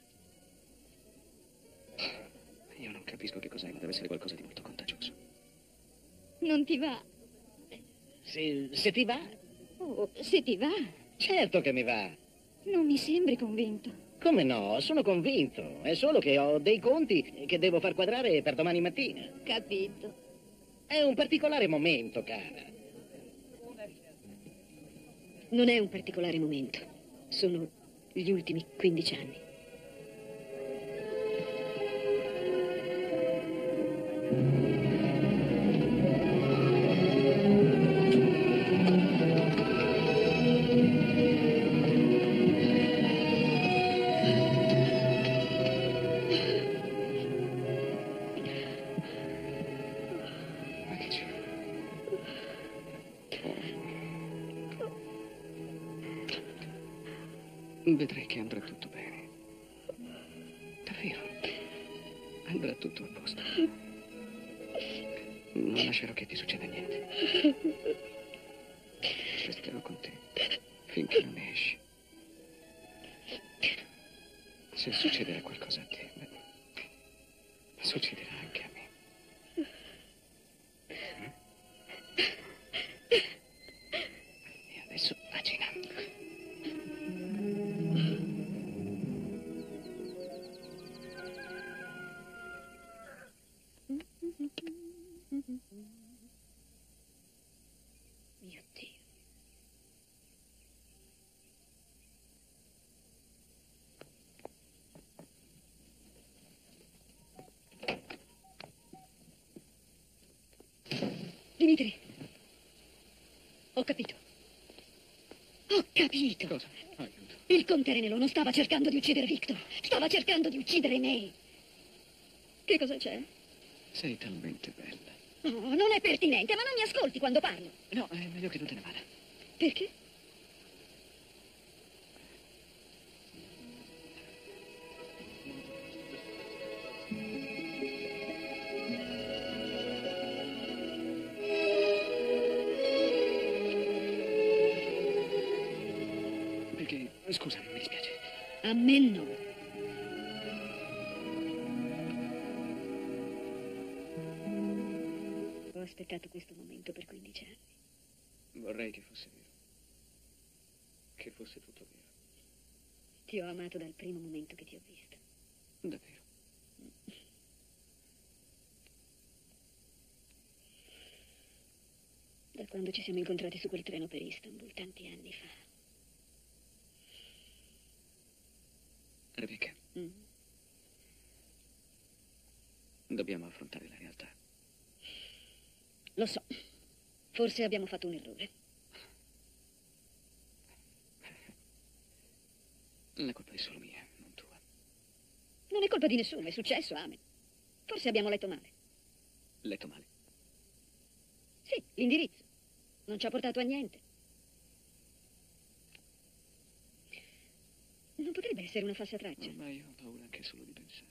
Io non capisco che cos'è, ma deve essere qualcosa di molto contagioso. Non ti va? Se ti va? Oh, se ti va. Certo che mi va. Non mi sembri convinto. Come no? Sono convinto. È solo che ho dei conti che devo far quadrare per domani mattina. Capito. È un particolare momento, cara. Non è un particolare momento. Sono gli ultimi 15 anni. Ma che c'è? Vedrai che andrà tutto bene. Davvero. Andrà tutto a posto. Non lascerò che ti succeda niente. Resterò con te finché non ne esci. Se succederà qualcosa a te, beh, succederà anche a me. E adesso a cena. Dimitri. Ho capito. Ho capito. Cosa? Aiuto. Il conte Renelo non stava cercando di uccidere Victor. Stava cercando di uccidere me. Che cosa c'è? Sei talmente bella. Oh, non è pertinente, ma non mi ascolti quando parlo. No, è meglio che tu te ne vada. Perché? Perché, scusa, mi dispiace. A me no. Ho aspettato questo momento per 15 anni. Vorrei che fosse vero. Che fosse tutto vero. Ti ho amato dal primo momento che ti ho visto. Davvero. Da quando ci siamo incontrati su quel treno per Istanbul, tanti anni fa. Rebecca, dobbiamo affrontare la realtà. Lo so. Forse abbiamo fatto un errore. La colpa è solo mia, non tua. Non è colpa di nessuno, è successo, amen. Forse abbiamo letto male. Letto male. Sì, l'indirizzo. Non ci ha portato a niente. Non potrebbe essere una falsa traccia. Ma io ho paura anche solo di pensare.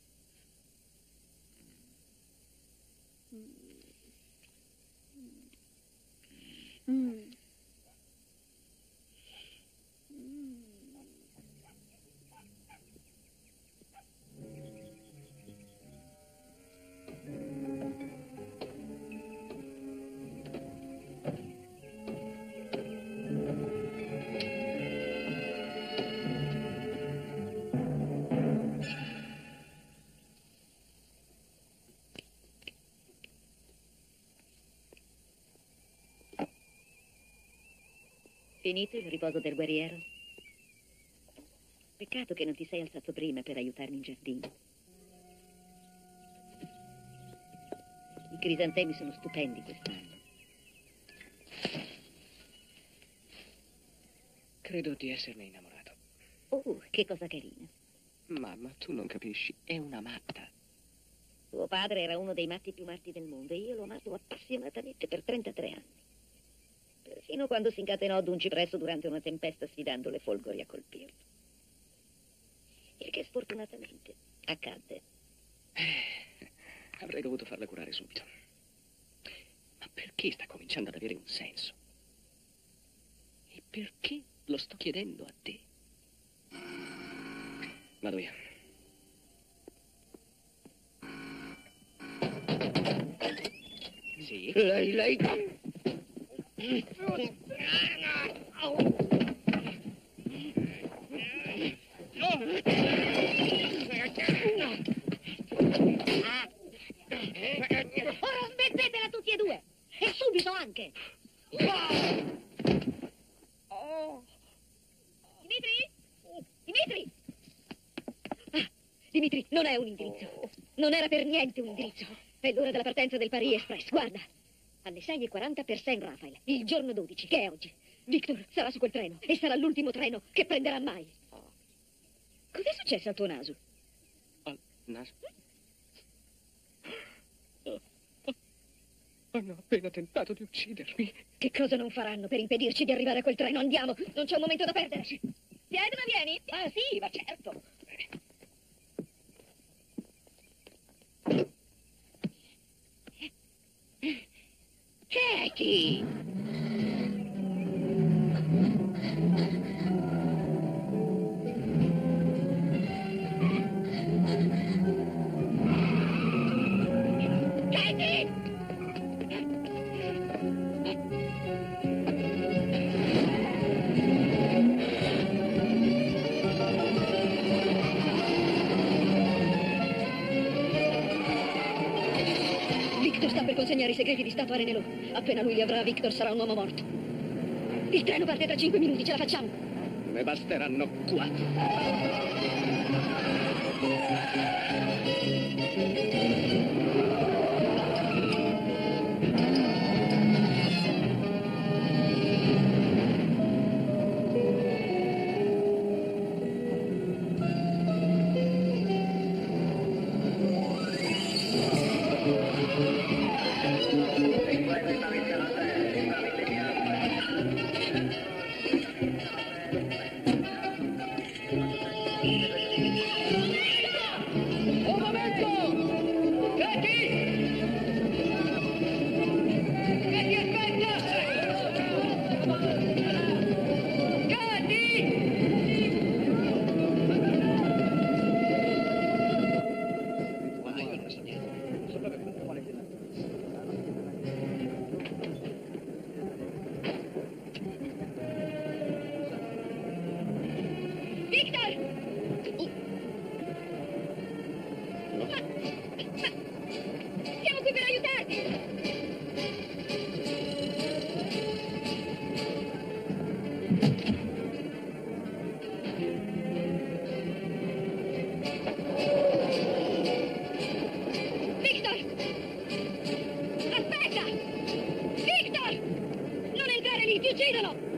Finito il riposo del guerriero? Peccato che non ti sei alzato prima per aiutarmi in giardino. I crisantemi sono stupendi quest'anno. Credo di esserne innamorato. Oh, che cosa carina. Mamma, tu non capisci, è una matta. Tuo padre era uno dei matti più matti del mondo e io l'ho amato appassionatamente per 33 anni. Perfino quando si incatenò ad un cipresso durante una tempesta sfidando le folgori a colpirlo. Il che sfortunatamente accadde. Avrei dovuto farla curare subito. Ma perché sta cominciando ad avere un senso? E perché lo sto chiedendo a te? Vado via. Sì? Lei... Ora smettetela tutti e due! E subito anche! Dimitri? Dimitri! Ah, Dimitri, non è un indirizzo. Non era per niente un indirizzo. È l'ora della partenza del Paris Express, guarda. Alle 6:40 per Saint Raphael, il giorno 12, che è oggi. Victor sarà su quel treno e sarà l'ultimo treno che prenderà mai. Cos'è successo al tuo naso? Al naso? Hanno appena tentato di uccidermi. Che cosa non faranno per impedirci di arrivare a quel treno? Andiamo, non c'è un momento da perdere. Sì. Piedra, vieni? Ah sì, ma certo. Katie! Katie! Victor sta per consegnare i segreti di Stato a Renelo. Appena lui li avrà, Victor sarà un uomo morto. Il treno parte tra 5 minuti, ce la facciamo. Ne basteranno 4. uccidono!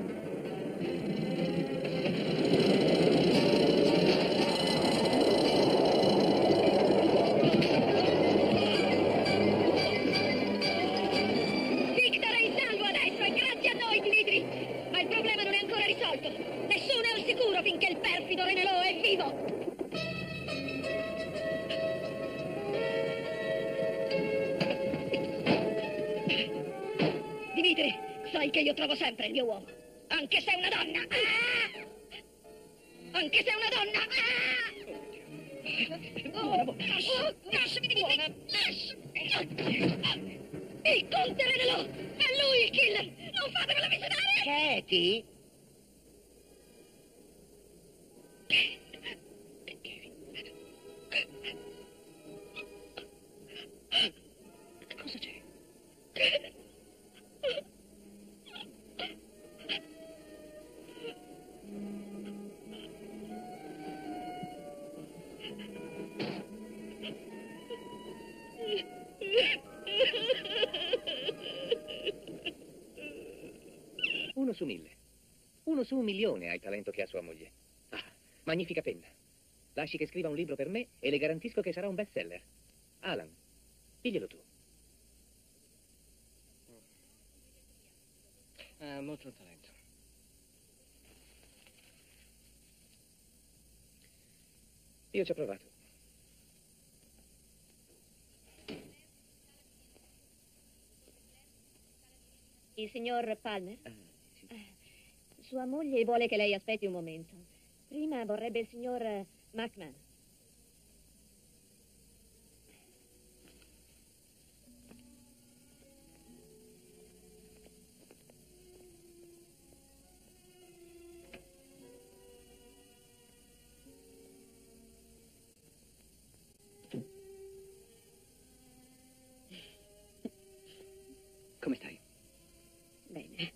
Victor è in salvo adesso e grazie a noi, Dimitri! Ma il problema non è ancora risolto! Nessuno è al sicuro finché il perfido Renelò è vivo! Dimitri, sai che io trovo sempre il mio uomo, anche se è una donna! Ah! Anche se è una donna! Ah! Oh, lasciami, Dimitri! Il conte Renelò! È lui il killer! Non fatemelo avvicinare! Katie? Cosa c'è? Uno su 1000. Uno su 1.000.000 ha il talento che ha sua moglie. Ah, magnifica penna. Lasci che scriva un libro per me e le garantisco che sarà un bestseller. Alan, diglielo tu. Ha molto talento. Io ci ho provato. Il signor Palmer? Sua moglie vuole che lei aspetti un momento. Prima vorrebbe il signor McMahon. Come stai? Bene.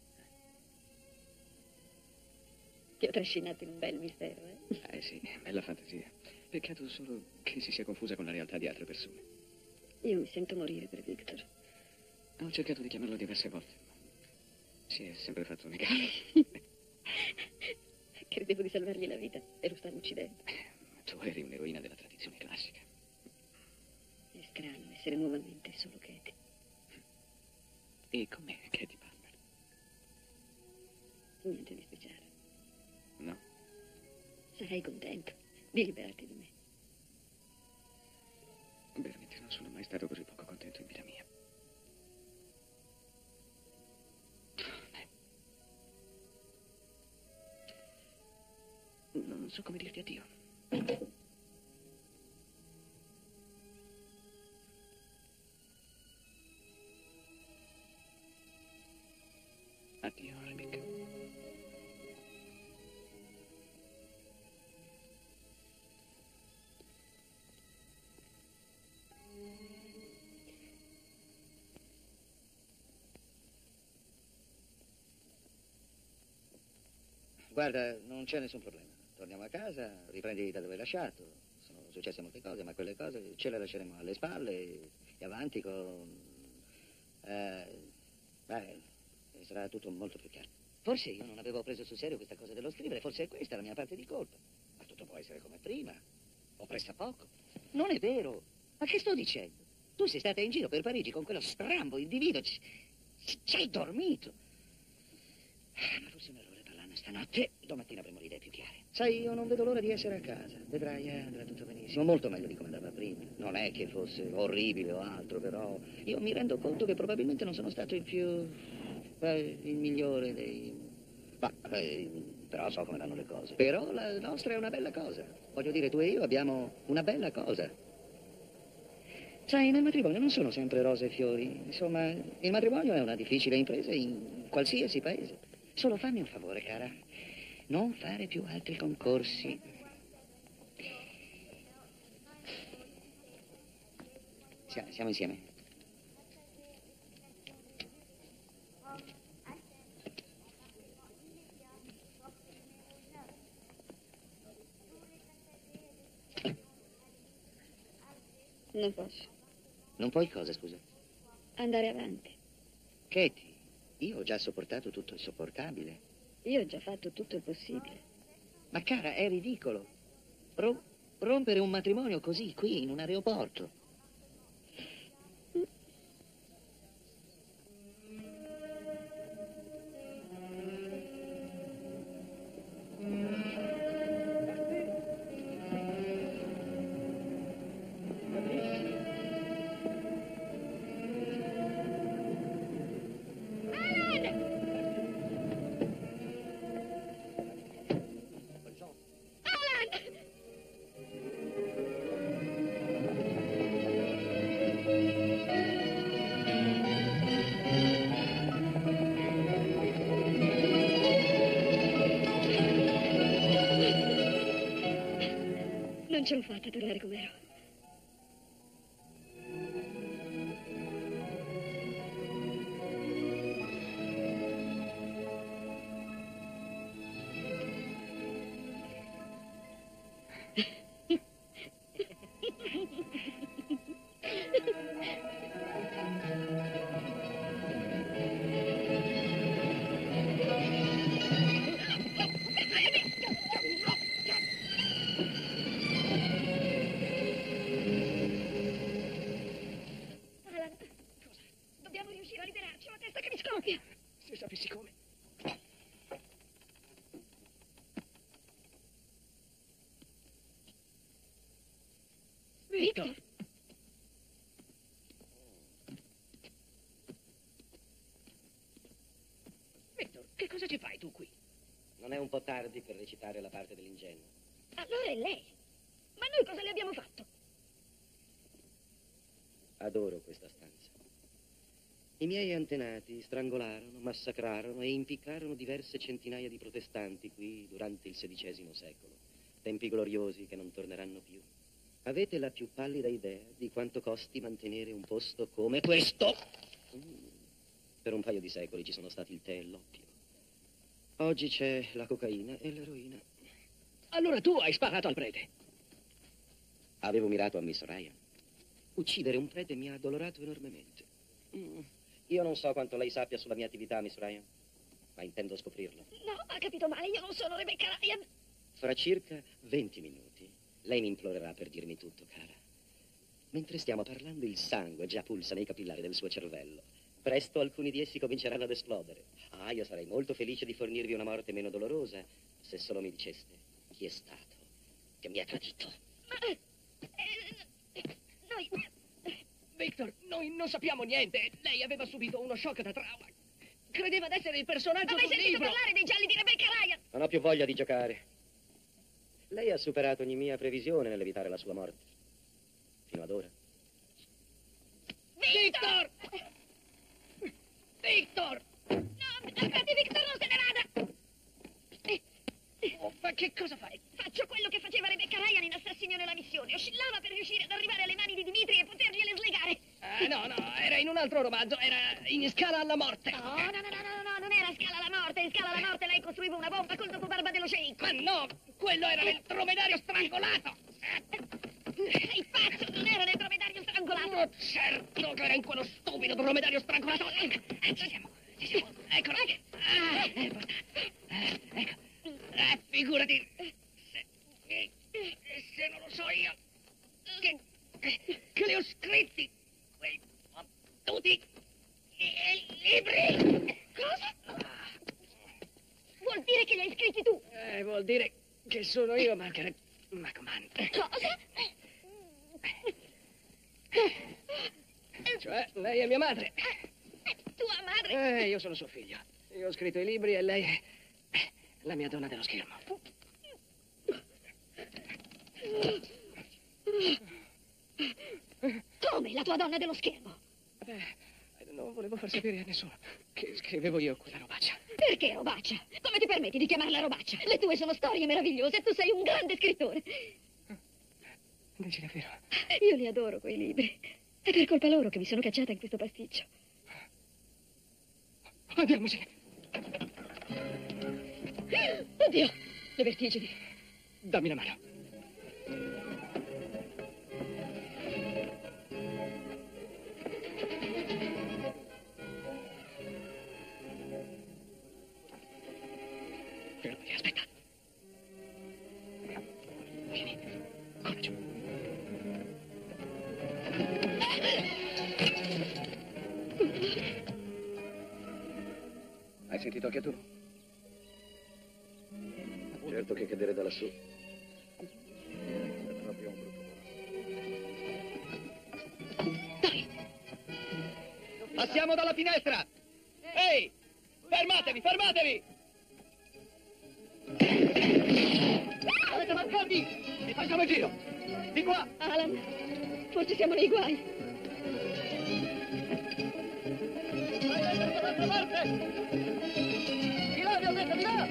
Ti ho trascinato in un bel mistero, eh? Sì, bella fantasia. Peccato solo che si sia confusa con la realtà di altre persone. Io mi sento morire per Victor. Ho cercato di chiamarlo diverse volte, ma si è sempre fatto negare. Credevo di salvargli la vita e lo stanno uccidendo. Tu eri un'eroina della tradizione classica. È strano essere nuovamente solo Katie. E com'è Katie Palmer? Niente di speciale. No? Sarai contento di liberarti di me. Veramente non sono mai stato così poco contento in vita mia. Non so come dirti addio. Addio, Rebecca. Guarda, non c'è nessun problema. Torniamo a casa, riprendi da dove hai lasciato. Sono successe molte cose, ma quelle cose ce le lasceremo alle spalle e avanti con... sarà tutto molto più chiaro. Forse io non avevo preso sul serio questa cosa dello scrivere, forse è questa la mia parte di colpa. Ma tutto può essere come prima, o pressappoco. Non è vero. Ma che sto dicendo? Tu sei stata in giro per Parigi con quello strambo individuo, ci hai dormito. Ma forse è un errore parlarne stanotte, domattina avremo le idee più chiare. Sai, io non vedo l'ora di essere a casa. Vedrai, andrà tutto benissimo, molto meglio di come andava prima. Non è che fosse orribile o altro, però io mi rendo conto che probabilmente non sono stato il migliore dei... però so come vanno le cose. Però la nostra è una bella cosa. Voglio dire, tu e io abbiamo una bella cosa. Sai, nel matrimonio non sono sempre rose e fiori. Insomma, il matrimonio è una difficile impresa in qualsiasi paese. Solo fammi un favore, cara. Non fare più altri concorsi. Siamo insieme. Non posso. Non puoi cosa, scusa? Andare avanti. Katie, Io ho già sopportato tutto il sopportabile. Io ho già fatto tutto il possibile. Ma cara, è ridicolo. Rompere un matrimonio così, qui, in un aeroporto. Non ce l'ho fatta a tornare com'ero. Dobbiamo riuscire a liberarci, ho la testa che mi scoppia. Se sapessi come. Victor! Victor, che cosa ci fai tu qui? Non è un po' tardi per recitare la parte dell'ingenuo? Allora è lei. Ma noi cosa le abbiamo fatto? Adoro questa stanza. I miei antenati strangolarono, massacrarono e impiccarono diverse centinaia di protestanti qui durante il XVI secolo. Tempi gloriosi che non torneranno più. Avete la più pallida idea di quanto costi mantenere un posto come questo? Per un paio di secoli ci sono stati il tè e l'oppio. Oggi c'è la cocaina e l'eroina. Allora tu hai sparato al prete. Avevo mirato a Miss Ryan. Uccidere un prete mi ha addolorato enormemente. Io non so quanto lei sappia sulla mia attività, Miss Ryan, ma intendo scoprirlo. No, ha capito male, io non sono Rebecca Ryan. Fra circa 20 minuti, lei mi implorerà per dirmi tutto, cara. Mentre stiamo parlando, il sangue già pulsa nei capillari del suo cervello. Presto alcuni di essi cominceranno ad esplodere. Ah, io sarei molto felice di fornirvi una morte meno dolorosa, se solo mi diceste chi è stato che mi ha tradito. Noi... Victor, noi non sappiamo niente. Lei aveva subito uno shock da trauma. Credeva d'essere il personaggio Ma hai di un sentito libro. parlare dei gialli di Rebecca Ryan? Non ho più voglia di giocare. Lei ha superato ogni mia previsione nell'evitare la sua morte. Fino ad ora. Victor! Victor! No, aspetti, Victor, non se ne vada! Oh, ma che cosa fai? Faccio quello che faceva Rebecca Ryan in Assassino nella missione. Oscillava per riuscire ad arrivare alle mani di Dimitri e potergliele slegare. No, era in un altro romanzo. Era in Scala alla morte. No, non era Scala alla morte. In Scala alla morte lei costruiva una bomba col dopobarba dello sceicco. Ma no, quello era nel dromedario strangolato. Sei pazzo, non era nel dromedario strangolato. Oh, certo che era in quello stupido dromedario strangolato. Ci siamo. Eccolo. Ecco. Figurati. Se non lo so io. Che li ho scritti. Quei fottuti libri. Cosa? Vuol dire che li hai scritti tu? Vuol dire che sono io, Margaret McMahon. Cosa? Cioè, lei è mia madre. Tua madre? Io sono suo figlio. Io ho scritto i libri e lei è la mia donna dello schermo. Come la tua donna dello schermo? Non volevo far sapere a nessuno che scrivevo io quella robaccia. Perché robaccia? Come ti permetti di chiamarla robaccia? Le tue sono storie meravigliose e tu sei un grande scrittore. Dici davvero? Io li adoro quei libri. È per colpa loro che mi sono cacciata in questo pasticcio. Andiamoci. Oddio, le vertigini. Dammi la mano. Hai sentito anche tu? Certo che cadere da lassù è proprio un brutto. Dai! Passiamo dalla finestra! Ehi! Fermatevi, fermatevi! Avete marcati? Mi facciamo il giro! Di qua! Alan, forse siamo nei guai. Vai dall'altra parte! Di là, vi ho detto, di là!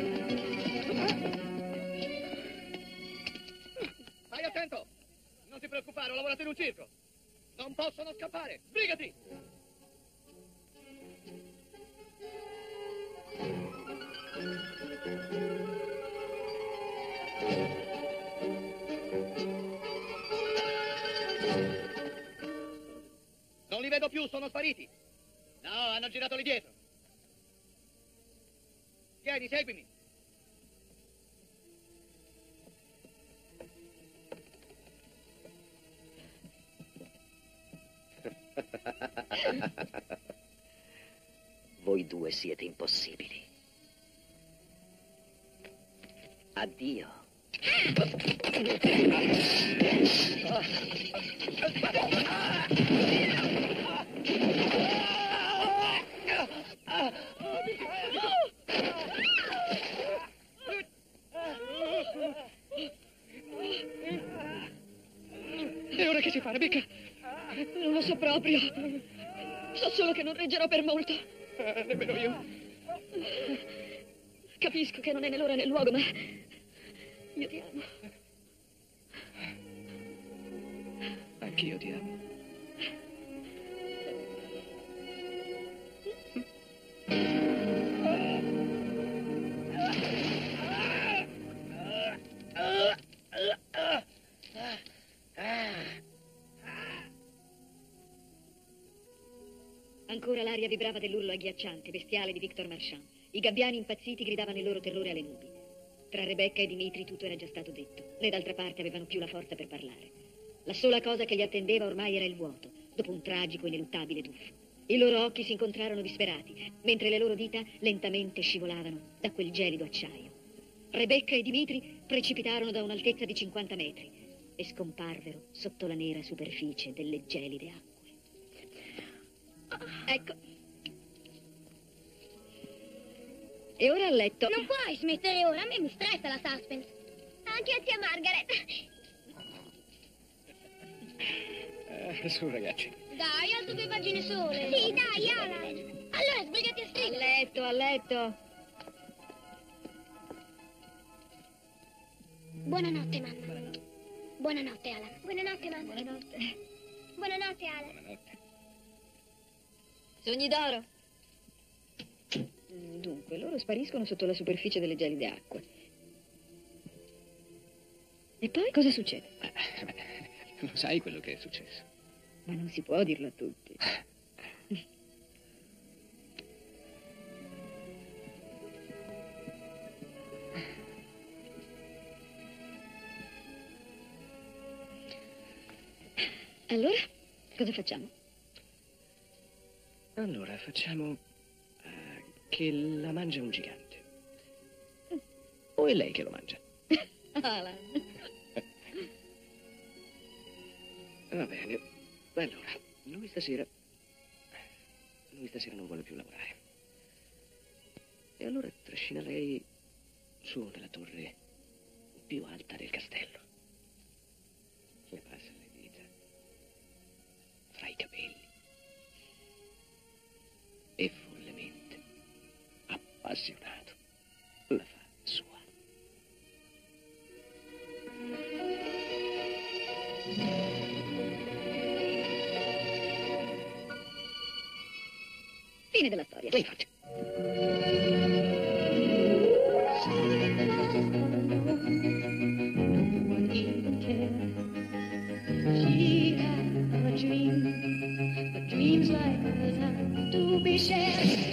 Stai attento! Non ti preoccupare, ho lavorato in un circo! Non possono scappare! Sbrigati! Non li vedo più, sono spariti. No, hanno girato lì dietro. Vieni, seguimi. Voi due siete impossibili. Addio. E ora che si fa, Rebecca? Non lo so proprio. So solo che non reggerò per molto. Nemmeno io. Capisco che non è né l'ora né il luogo, ma io ti amo. Anch'io ti amo. Ancora l'aria vibrava dell'urlo agghiacciante, bestiale di Victor Marchand. I gabbiani impazziti gridavano il loro terrore alle nubi. Tra Rebecca e Dimitri tutto era già stato detto, né d'altra parte avevano più la forza per parlare. La sola cosa che li attendeva ormai era il vuoto, dopo un tragico, ineluttabile tuffo. I loro occhi si incontrarono disperati, mentre le loro dita lentamente scivolavano da quel gelido acciaio. Rebecca e Dimitri precipitarono da un'altezza di 50 metri e scomparvero sotto la nera superficie delle gelide acque. Ecco. E ora a letto. Non puoi smettere ora, a me mi stressa la suspense. Anche a zia Margaret. Su, ragazzi. Dai, alzo 2 pagine sole. Sì, dai, Alan. Allora sbrigati a scrivere. A letto, a letto. Buonanotte, mamma. Buonanotte, Alan. Buonanotte, mamma. Buonanotte. Buonanotte, Alan. Buonanotte. Sogni d'oro. Dunque, loro spariscono sotto la superficie delle gelide acque. E poi cosa succede? Lo sai quello che è successo? Ma non si può dirlo a tutti. Allora, cosa facciamo? Allora, facciamo che la mangia un gigante. O è lei che lo mangia? Alan. Va bene. Allora, lui stasera non vuole più lavorare. E allora trascina lei su nella torre più alta del castello. Le passa le dita fra i capelli. E follemente, appassionato, la fa sua. Fine della storia. Infatti. She had a dream, but dreams like ours have to be shared.